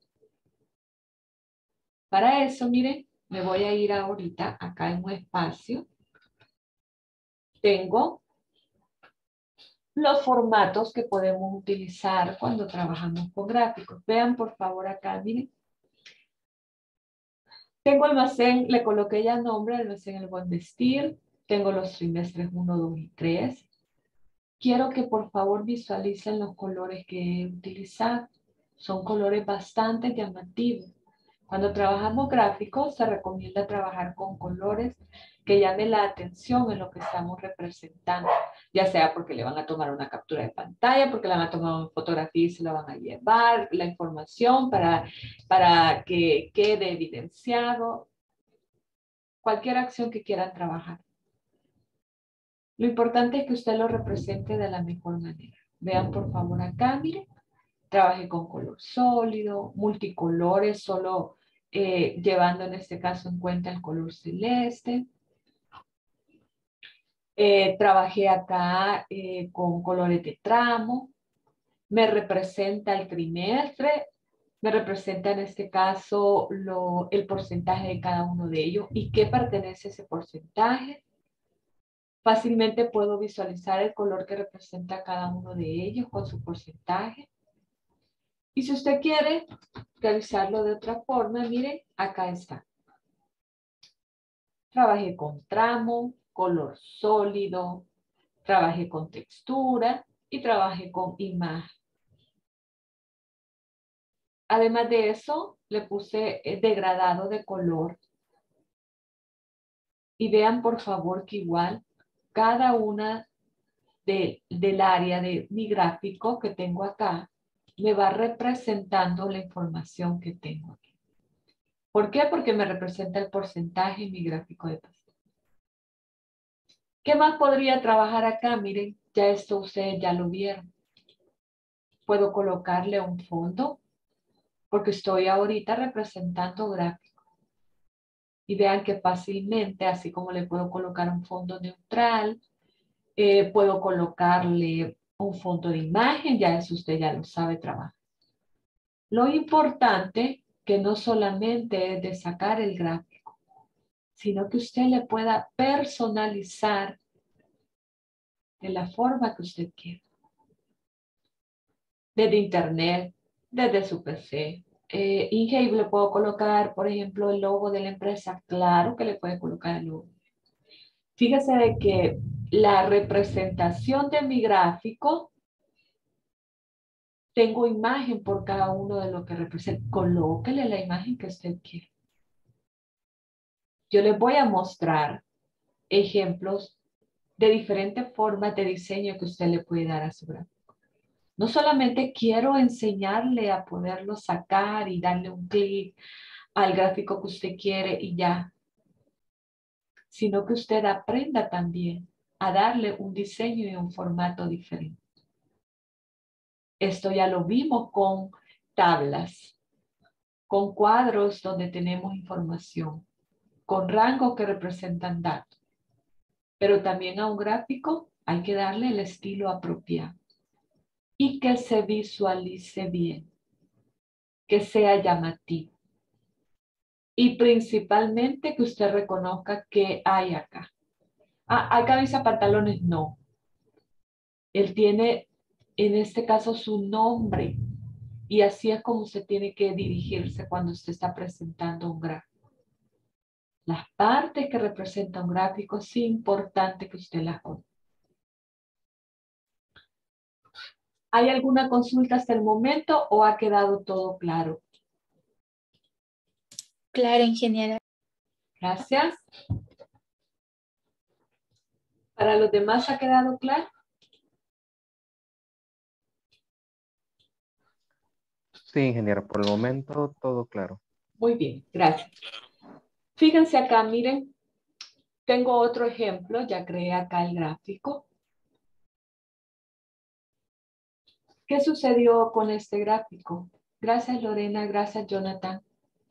Para eso, miren, me voy a ir ahorita acá en un espacio. Tengo los formatos que podemos utilizar cuando trabajamos con gráficos. Vean por favor acá, miren. Tengo almacén, le coloqué ya nombre, almacén El Buen Vestir. Tengo los trimestres uno, dos y tres. Quiero que por favor visualicen los colores que he utilizado. Son colores bastante llamativos. Cuando trabajamos gráficos, se recomienda trabajar con colores que llamen la atención en lo que estamos representando. Ya sea porque le van a tomar una captura de pantalla, porque le van a tomar una fotografía y se la van a llevar, la información para, para que quede evidenciado. Cualquier acción que quieran trabajar. Lo importante es que usted lo represente de la mejor manera. Vean por favor acá, miren. Trabajé con color sólido, multicolores, solo eh, llevando en este caso en cuenta el color celeste. Eh, trabajé acá eh, con colores de tramo. Me representa el trimestre. Me representa en este caso lo, el porcentaje de cada uno de ellos y qué pertenece a ese porcentaje. Fácilmente puedo visualizar el color que representa cada uno de ellos con su porcentaje. Y si usted quiere realizarlo de otra forma, miren, acá está. Trabajé con tramo, color sólido, trabajé con textura y trabajé con imagen. Además de eso, le puse degradado de color. Y vean por favor que igual cada una de, del área de mi gráfico que tengo acá me va representando la información que tengo aquí. ¿Por qué? Porque me representa el porcentaje en mi gráfico de pastel. ¿Qué más podría trabajar acá? Miren, ya esto ustedes ya lo vieron. Puedo colocarle un fondo porque estoy ahorita representando gráfico. Y vean que fácilmente, así como le puedo colocar un fondo neutral, eh, puedo colocarle un fondo de imagen, ya eso usted ya lo sabe trabajar. Lo importante que no solamente es de sacar el gráfico, sino que usted le pueda personalizar de la forma que usted quiera. Desde internet, desde su P C. Eh, Inge, le puedo colocar, por ejemplo, el logo de la empresa. Claro que le puede colocar el logo. Fíjese de que la representación de mi gráfico, tengo imagen por cada uno de lo que representa. Colóquele la imagen que usted quiere. Yo les voy a mostrar ejemplos de diferentes formas de diseño que usted le puede dar a su gráfico. No solamente quiero enseñarle a poderlo sacar y darle un clic al gráfico que usted quiere y ya, sino que usted aprenda también a darle un diseño y un formato diferente. Esto ya lo vimos con tablas, con cuadros donde tenemos información, con rangos que representan datos. Pero también a un gráfico hay que darle el estilo apropiado y que se visualice bien, que sea llamativo. Y principalmente que usted reconozca qué hay acá. Ah, ¿hay camisa pantalones? No. Él tiene, en este caso, su nombre. Y así es como usted tiene que dirigirse cuando usted está presentando un gráfico. Las partes que representa un gráfico es importante que usted las conozca. ¿Hay alguna consulta hasta el momento o ha quedado todo claro? Claro, ingeniera. Gracias. ¿Para los demás ha quedado claro? Sí, ingeniera, por el momento todo claro. Muy bien, gracias. Fíjense acá, miren. Tengo otro ejemplo, ya creé acá el gráfico. ¿Qué sucedió con este gráfico? Gracias, Lorena, gracias, Jonathan.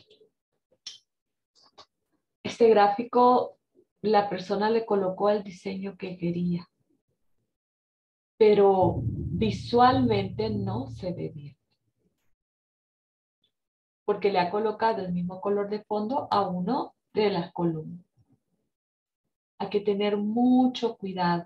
Este gráfico, la persona le colocó el diseño que quería, pero visualmente no se ve bien, porque le ha colocado el mismo color de fondo a uno de las columnas. Hay que tener mucho cuidado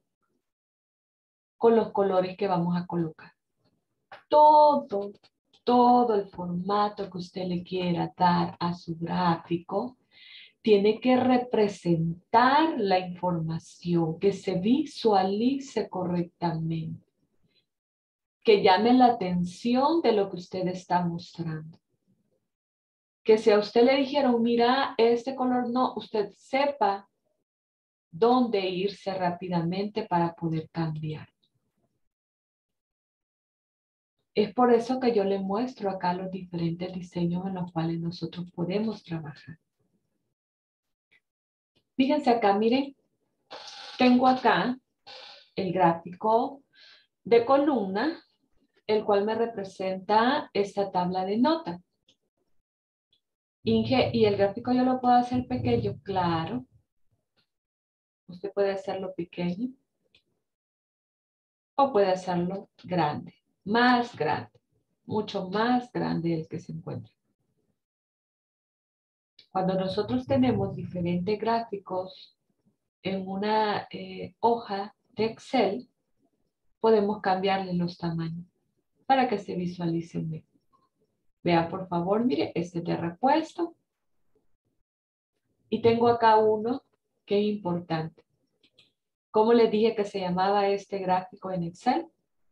con los colores que vamos a colocar. Todo, todo el formato que usted le quiera dar a su gráfico tiene que representar la información, que se visualice correctamente, que llame la atención de lo que usted está mostrando. Que si a usted le dijeron, mira, este color no, usted sepa dónde irse rápidamente para poder cambiar. Es por eso que yo le muestro acá los diferentes diseños en los cuales nosotros podemos trabajar. Fíjense acá, miren, tengo acá el gráfico de columna, el cual me representa esta tabla de notas. Inge, ¿y el gráfico yo lo puedo hacer pequeño? Claro. Usted puede hacerlo pequeño o puede hacerlo grande, más grande, mucho más grande del que se encuentra. Cuando nosotros tenemos diferentes gráficos en una eh, hoja de Excel, podemos cambiarle los tamaños para que se visualicen bien. Vea, por favor, mire, este es de repuesto. Y tengo acá uno que es importante. ¿Cómo les dije que se llamaba este gráfico en Excel?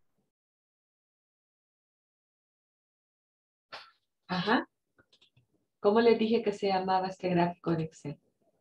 Ajá. ¿Cómo les dije que se llamaba este gráfico en Excel?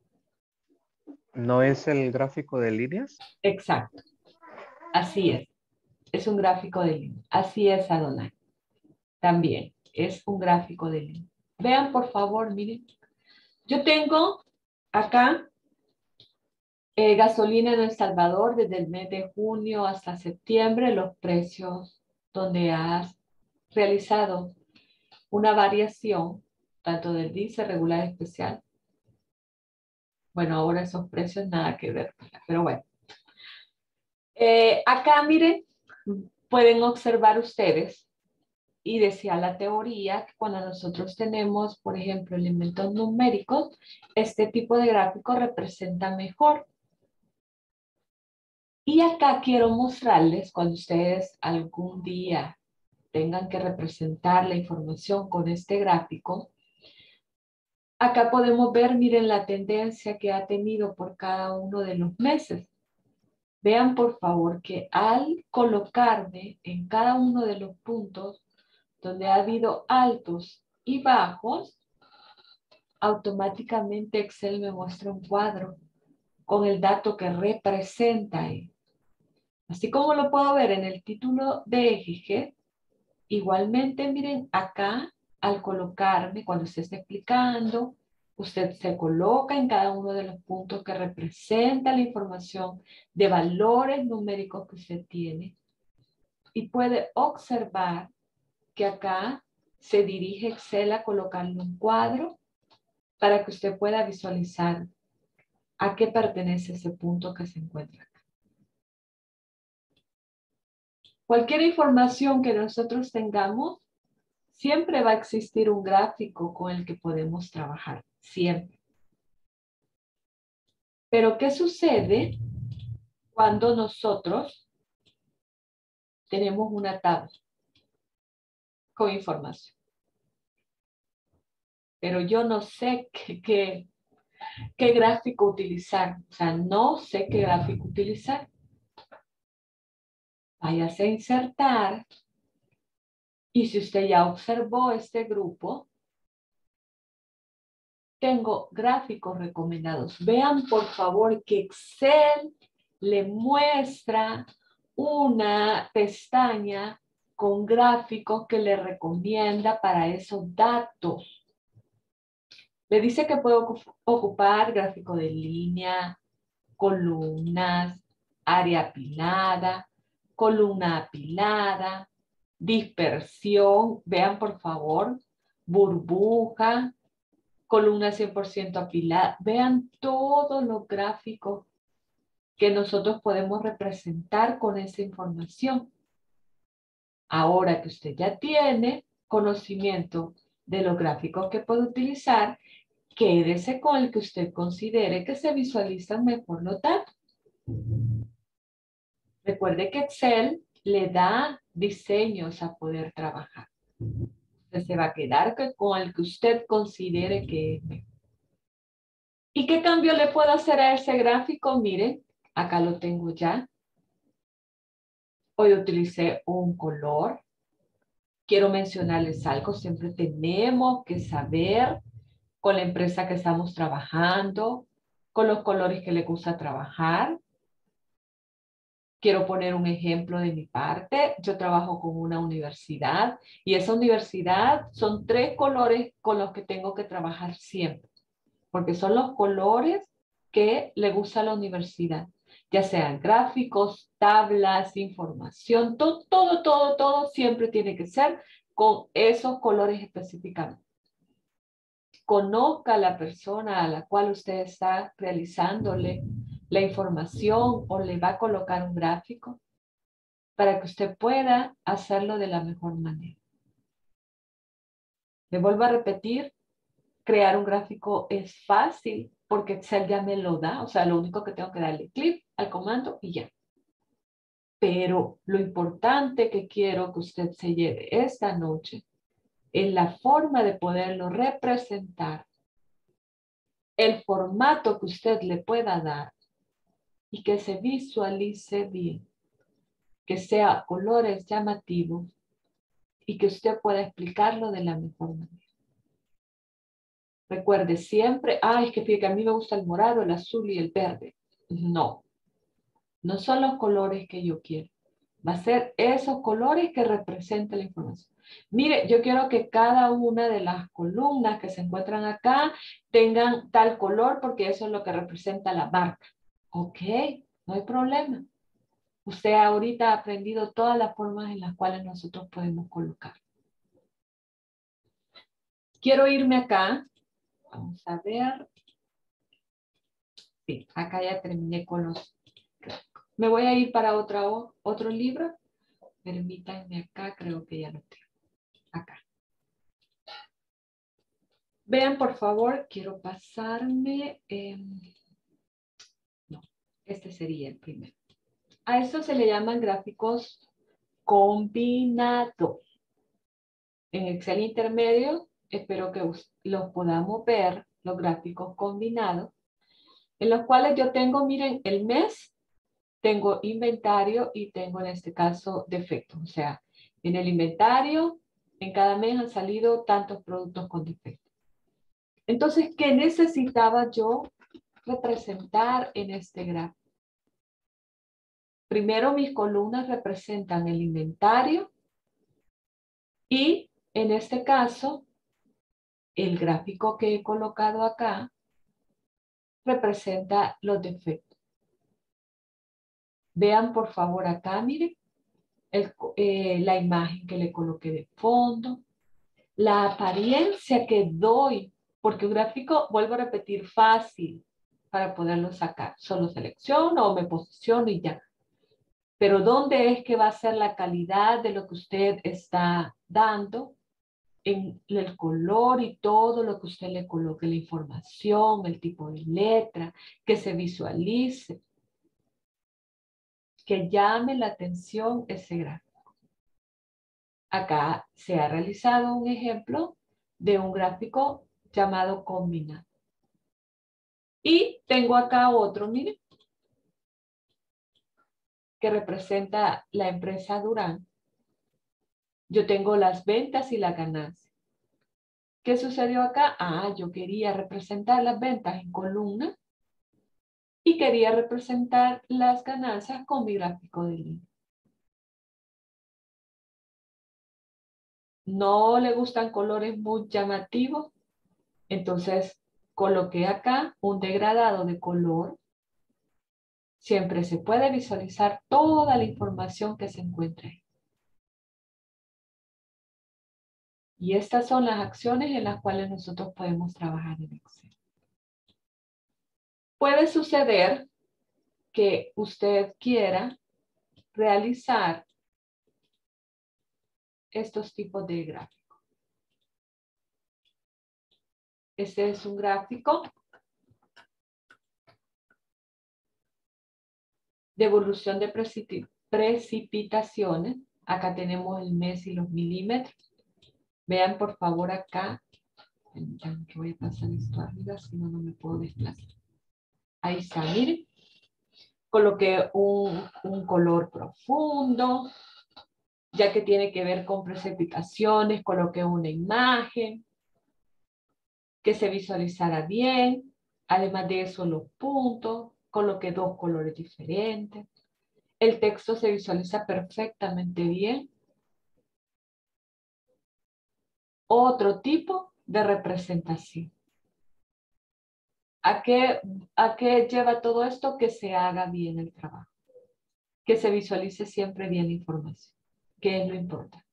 ¿No es el gráfico de líneas? Exacto. Así es. Es un gráfico de línea. Así es, Adonai. También es un gráfico de línea. Vean, por favor, miren. Yo tengo acá eh, gasolina en El Salvador desde el mes de junio hasta septiembre, los precios donde has realizado una variación, tanto del diésel regular especial. Bueno, ahora esos precios nada que ver, pero bueno. Eh, acá, miren, pueden observar ustedes, y decía la teoría que cuando nosotros tenemos, por ejemplo, elementos numéricos, este tipo de gráfico representa mejor. Y acá quiero mostrarles cuando ustedes algún día tengan que representar la información con este gráfico. Acá podemos ver, miren la tendencia que ha tenido por cada uno de los meses. Vean por favor que al colocarme en cada uno de los puntos donde ha habido altos y bajos, automáticamente Excel me muestra un cuadro con el dato que representa ahí. Así como lo puedo ver en el título de E G G, igualmente miren acá al colocarme, cuando usted está explicando, usted se coloca en cada uno de los puntos que representa la información de valores numéricos que usted tiene y puede observar que acá se dirige Excel a colocarle un cuadro para que usted pueda visualizar a qué pertenece ese punto que se encuentra acá. Cualquier información que nosotros tengamos, siempre va a existir un gráfico con el que podemos trabajar, siempre. Pero ¿qué sucede cuando nosotros tenemos una tabla con información? Pero yo no sé qué, qué, qué gráfico utilizar. O sea, no sé qué gráfico utilizar. Váyase a insertar. Y si usted ya observó este grupo, tengo gráficos recomendados. Vean, por favor, que Excel le muestra una pestaña con gráficos que le recomienda para esos datos. Le dice que puede ocupar gráfico de línea, columnas, área apilada, columna apilada, dispersión, vean por favor, burbuja, columna cien por ciento apilada. Vean todos los gráficos que nosotros podemos representar con esa información. Ahora que usted ya tiene conocimiento de los gráficos que puede utilizar, quédese con el que usted considere que se visualizan mejor los datos. Recuerde que Excel le da diseños a poder trabajar. Usted se va a quedar con el que usted considere que es mejor. ¿Y qué cambio le puedo hacer a ese gráfico? Miren, acá lo tengo ya. Hoy utilicé un color. Quiero mencionarles algo. Siempre tenemos que saber con la empresa que estamos trabajando, con los colores que le gusta trabajar. Quiero poner un ejemplo de mi parte. Yo trabajo con una universidad y esa universidad son tres colores con los que tengo que trabajar siempre, porque son los colores que le gusta a la universidad, ya sean gráficos, tablas, información, todo, todo, todo, todo siempre tiene que ser con esos colores específicamente. Conozca a la persona a la cual usted está realizándole la información o le va a colocar un gráfico para que usted pueda hacerlo de la mejor manera. Le vuelvo a repetir, crear un gráfico es fácil porque Excel ya me lo da, o sea, lo único que tengo que darle clic al comando y ya. Pero lo importante que quiero que usted se lleve esta noche es la forma de poderlo representar, el formato que usted le pueda dar y que se visualice bien, que sea colores llamativos y que usted pueda explicarlo de la mejor manera. Recuerde siempre, ay, es que fíjate, a mí me gusta el morado, el azul y el verde. No, no son los colores que yo quiero. Va a ser esos colores que representan la información. Mire, yo quiero que cada una de las columnas que se encuentran acá tengan tal color porque eso es lo que representa la marca. Ok, no hay problema. Usted ahorita ha aprendido todas las formas en las cuales nosotros podemos colocar. Quiero irme acá. Vamos a ver. Sí, acá ya terminé con los... Me voy a ir para otra, otro libro. Permítanme acá, creo que ya lo tengo. Acá. Vean, por favor, quiero pasarme... Eh, no, este sería el primero. A eso se le llaman gráficos combinados. En Excel intermedio, espero que los podamos ver, los gráficos combinados, en los cuales yo tengo, miren, el mes, tengo inventario y tengo en este caso defectos. O sea, en el inventario, en cada mes han salido tantos productos con defectos. Entonces, ¿qué necesitaba yo representar en este gráfico? Primero, mis columnas representan el inventario y en este caso, el gráfico que he colocado acá representa los defectos. Vean por favor acá, miren, el, eh, la imagen que le coloqué de fondo, la apariencia que doy, porque un gráfico, vuelvo a repetir, fácil para poderlo sacar. Solo selecciono o me posiciono y ya. Pero ¿dónde es que va a ser la calidad de lo que usted está dando? En el color y todo lo que usted le coloque, la información, el tipo de letra, que se visualice, que llame la atención ese gráfico. Acá se ha realizado un ejemplo de un gráfico llamado combinado. Y tengo acá otro, miren, que representa la empresa Durán. Yo tengo las ventas y la ganancia. ¿Qué sucedió acá? Ah, yo quería representar las ventas en columna y quería representar las ganancias con mi gráfico de línea. No le gustan colores muy llamativos, entonces coloqué acá un degradado de color. Siempre se puede visualizar toda la información que se encuentra ahí. Y estas son las acciones en las cuales nosotros podemos trabajar en Excel. Puede suceder que usted quiera realizar estos tipos de gráficos. Este es un gráfico de evolución de precipitaciones. Acá tenemos el mes y los milímetros. Vean por favor acá. Permítanme que voy a pasar esto arriba, si no, no me puedo desplazar. Ahí está, miren. Coloqué un, un color profundo, ya que tiene que ver con precipitaciones. Coloqué una imagen que se visualizara bien. Además de eso, los puntos. Coloqué dos colores diferentes. El texto se visualiza perfectamente bien. Otro tipo de representación. ¿A qué, ¿A qué lleva todo esto? Que se haga bien el trabajo. Que se visualice siempre bien la información. Que es lo importante.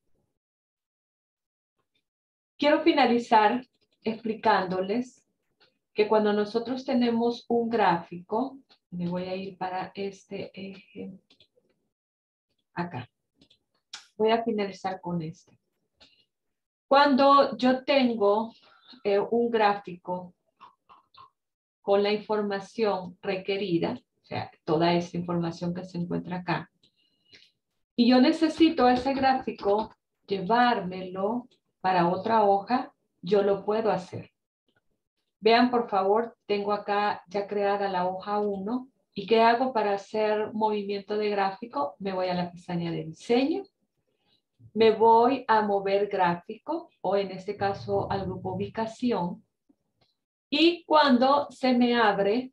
Quiero finalizar explicándoles que cuando nosotros tenemos un gráfico, me voy a ir para este eje acá. Voy a finalizar con este. Cuando yo tengo eh, un gráfico con la información requerida, o sea, toda esta información que se encuentra acá, y yo necesito ese gráfico llevármelo para otra hoja, yo lo puedo hacer. Vean, por favor, tengo acá ya creada la hoja uno. ¿Y qué hago para hacer movimiento de gráfico? Me voy a la pestaña de diseño. Me voy a mover gráfico, o en este caso al grupo ubicación. Y cuando se me abre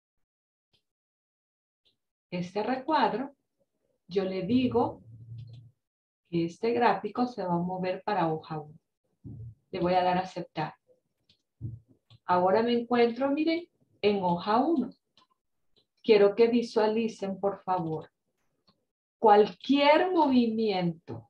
este recuadro, yo le digo que este gráfico se va a mover para hoja uno. Le voy a dar a aceptar. Ahora me encuentro, miren, en hoja uno. Quiero que visualicen, por favor, cualquier movimiento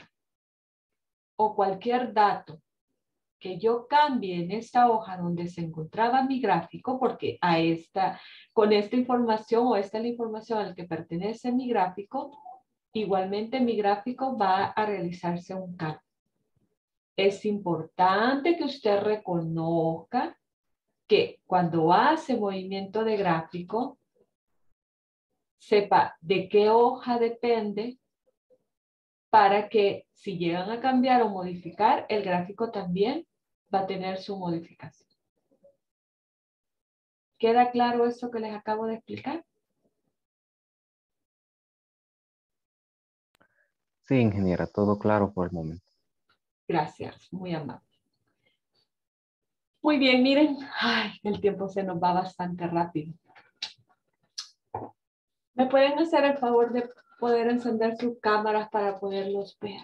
o cualquier dato que yo cambie en esta hoja donde se encontraba mi gráfico, porque a esta, con esta información o esta es la información a la que pertenece mi gráfico, igualmente mi gráfico va a realizarse un cambio. Es importante que usted reconozca que cuando hace movimiento de gráfico, sepa de qué hoja depende para que si llegan a cambiar o modificar, el gráfico también va a tener su modificación. ¿Queda claro esto que les acabo de explicar? Sí, ingeniera, todo claro por el momento. Gracias, muy amable. Muy bien, miren, ay, el tiempo se nos va bastante rápido. ¿Me pueden hacer el favor de poder encender sus cámaras para poderlos ver?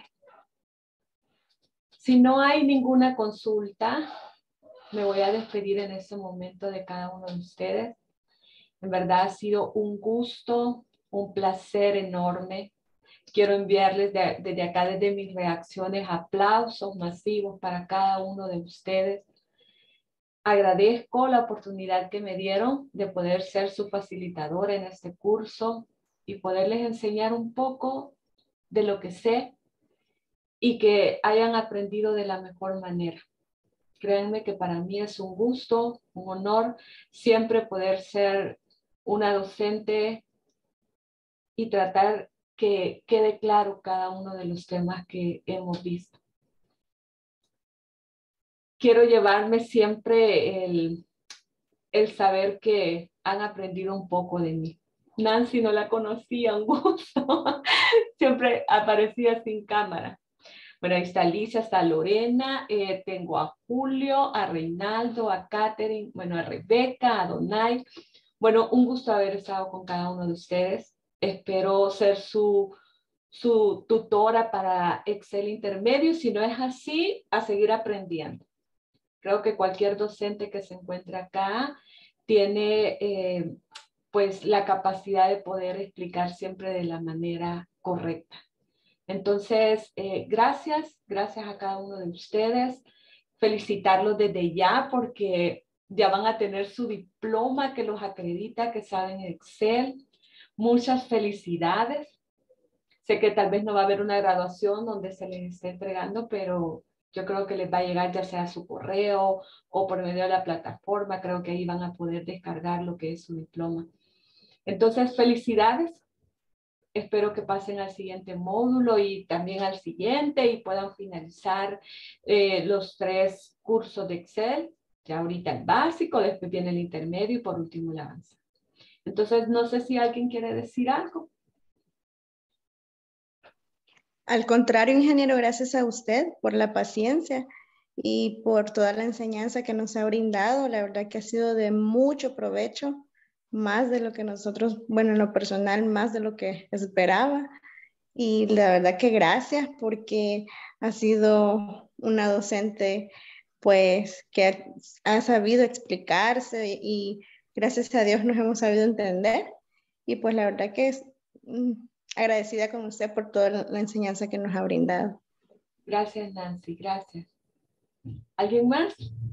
Si no hay ninguna consulta, me voy a despedir en este momento de cada uno de ustedes. En verdad ha sido un gusto, un placer enorme. Quiero enviarles de, desde acá, desde mis reacciones, aplausos masivos para cada uno de ustedes. Agradezco la oportunidad que me dieron de poder ser su facilitador en este curso y poderles enseñar un poco de lo que sé y que hayan aprendido de la mejor manera. Créanme que para mí es un gusto, un honor siempre poder ser una docente y tratar que quede claro cada uno de los temas que hemos visto. Quiero llevarme siempre el, el saber que han aprendido un poco de mí. Nancy no la conocía, un gusto. Siempre aparecía sin cámara. Bueno, ahí está Alicia, está Lorena, eh, tengo a Julio, a Reinaldo, a Catherine, bueno, a Rebeca, a Donay. Bueno, un gusto haber estado con cada uno de ustedes. Espero ser su, su tutora para Excel intermedio. Si no es así, a seguir aprendiendo. Creo que cualquier docente que se encuentre acá tiene eh, pues la capacidad de poder explicar siempre de la manera correcta. Entonces, eh, gracias, gracias a cada uno de ustedes. Felicitarlos desde ya porque ya van a tener su diploma que los acredita, que saben Excel. Muchas felicidades. Sé que tal vez no va a haber una graduación donde se les esté entregando, pero yo creo que les va a llegar ya sea su correo o por medio de la plataforma. Creo que ahí van a poder descargar lo que es su diploma. Entonces, felicidades. Espero que pasen al siguiente módulo y también al siguiente y puedan finalizar eh, los tres cursos de Excel. Ya ahorita el básico, después viene el intermedio y por último el avanzado. Entonces, no sé si alguien quiere decir algo. Al contrario, ingeniero, gracias a usted por la paciencia y por toda la enseñanza que nos ha brindado. La verdad que ha sido de mucho provecho, más de lo que nosotros, bueno, en lo personal, más de lo que esperaba. Y la verdad que gracias porque ha sido una docente pues que ha sabido explicarse y gracias a Dios nos hemos sabido entender. Y pues la verdad que es mm, agradecida con usted por toda la enseñanza que nos ha brindado. Gracias, Nancy, gracias. ¿Alguien más?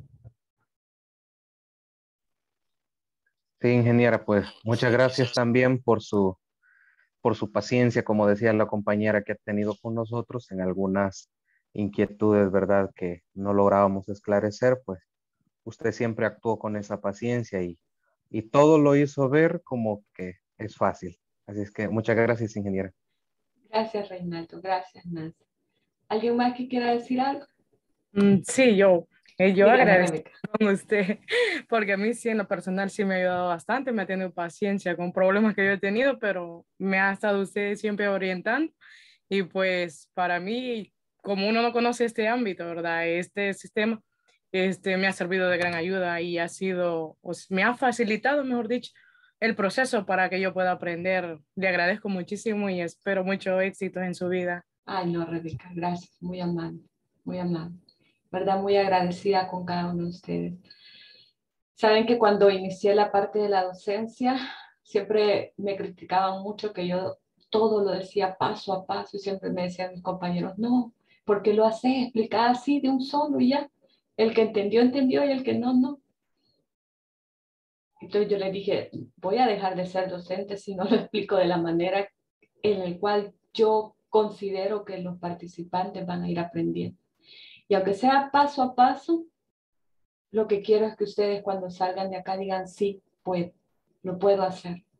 Sí, ingeniera, pues muchas gracias también por su, por su paciencia, como decía la compañera que ha tenido con nosotros en algunas inquietudes, ¿verdad? Que no lográbamos esclarecer, pues usted siempre actuó con esa paciencia y, y todo lo hizo ver como que es fácil. Así es que muchas gracias, ingeniera. Gracias, Reinaldo. Gracias, Nancy. ¿Alguien más que quiera decir algo? Mm, Sí, yo, eh, yo Dígame, agradezco Rebeca. con usted, porque a mí sí en lo personal sí me ha ayudado bastante, me ha tenido paciencia con problemas que yo he tenido, pero me ha estado usted siempre orientando y pues para mí, como uno no conoce este ámbito, ¿verdad? Este sistema, este me ha servido de gran ayuda y ha sido, pues, me ha facilitado, mejor dicho, el proceso para que yo pueda aprender. Le agradezco muchísimo y espero mucho éxito en su vida. Ay, no, Rebeca, gracias. Muy amable, muy amable. ¿Verdad? Muy agradecida con cada uno de ustedes. Saben que cuando inicié la parte de la docencia, siempre me criticaban mucho que yo todo lo decía paso a paso y siempre me decían mis compañeros, no, ¿por qué lo haces? Explica así de un solo y ya. El que entendió, entendió y el que no, no. Entonces yo le dije, voy a dejar de ser docente si no lo explico de la manera en la cual yo considero que los participantes van a ir aprendiendo. Y aunque sea paso a paso, lo que quiero es que ustedes cuando salgan de acá digan, sí, puedo, lo puedo hacer.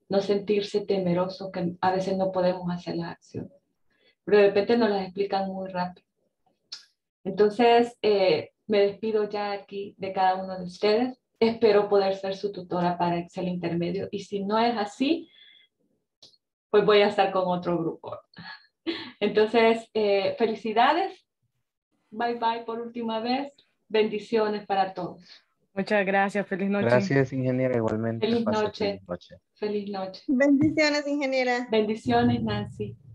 no sentirse temeroso que a veces no podemos hacer las acciones, pero de repente nos las explican muy rápido. Entonces, eh, me despido ya aquí de cada uno de ustedes. Espero poder ser su tutora para Excel intermedio y si no es así, pues voy a estar con otro grupo. Entonces, eh, felicidades. Bye bye por última vez. Bendiciones para todos. Muchas gracias. Feliz noche. Gracias, ingeniera. Igualmente, Feliz pase noche. feliz noche. Feliz noche. Bendiciones, ingeniera. Bendiciones, Nancy.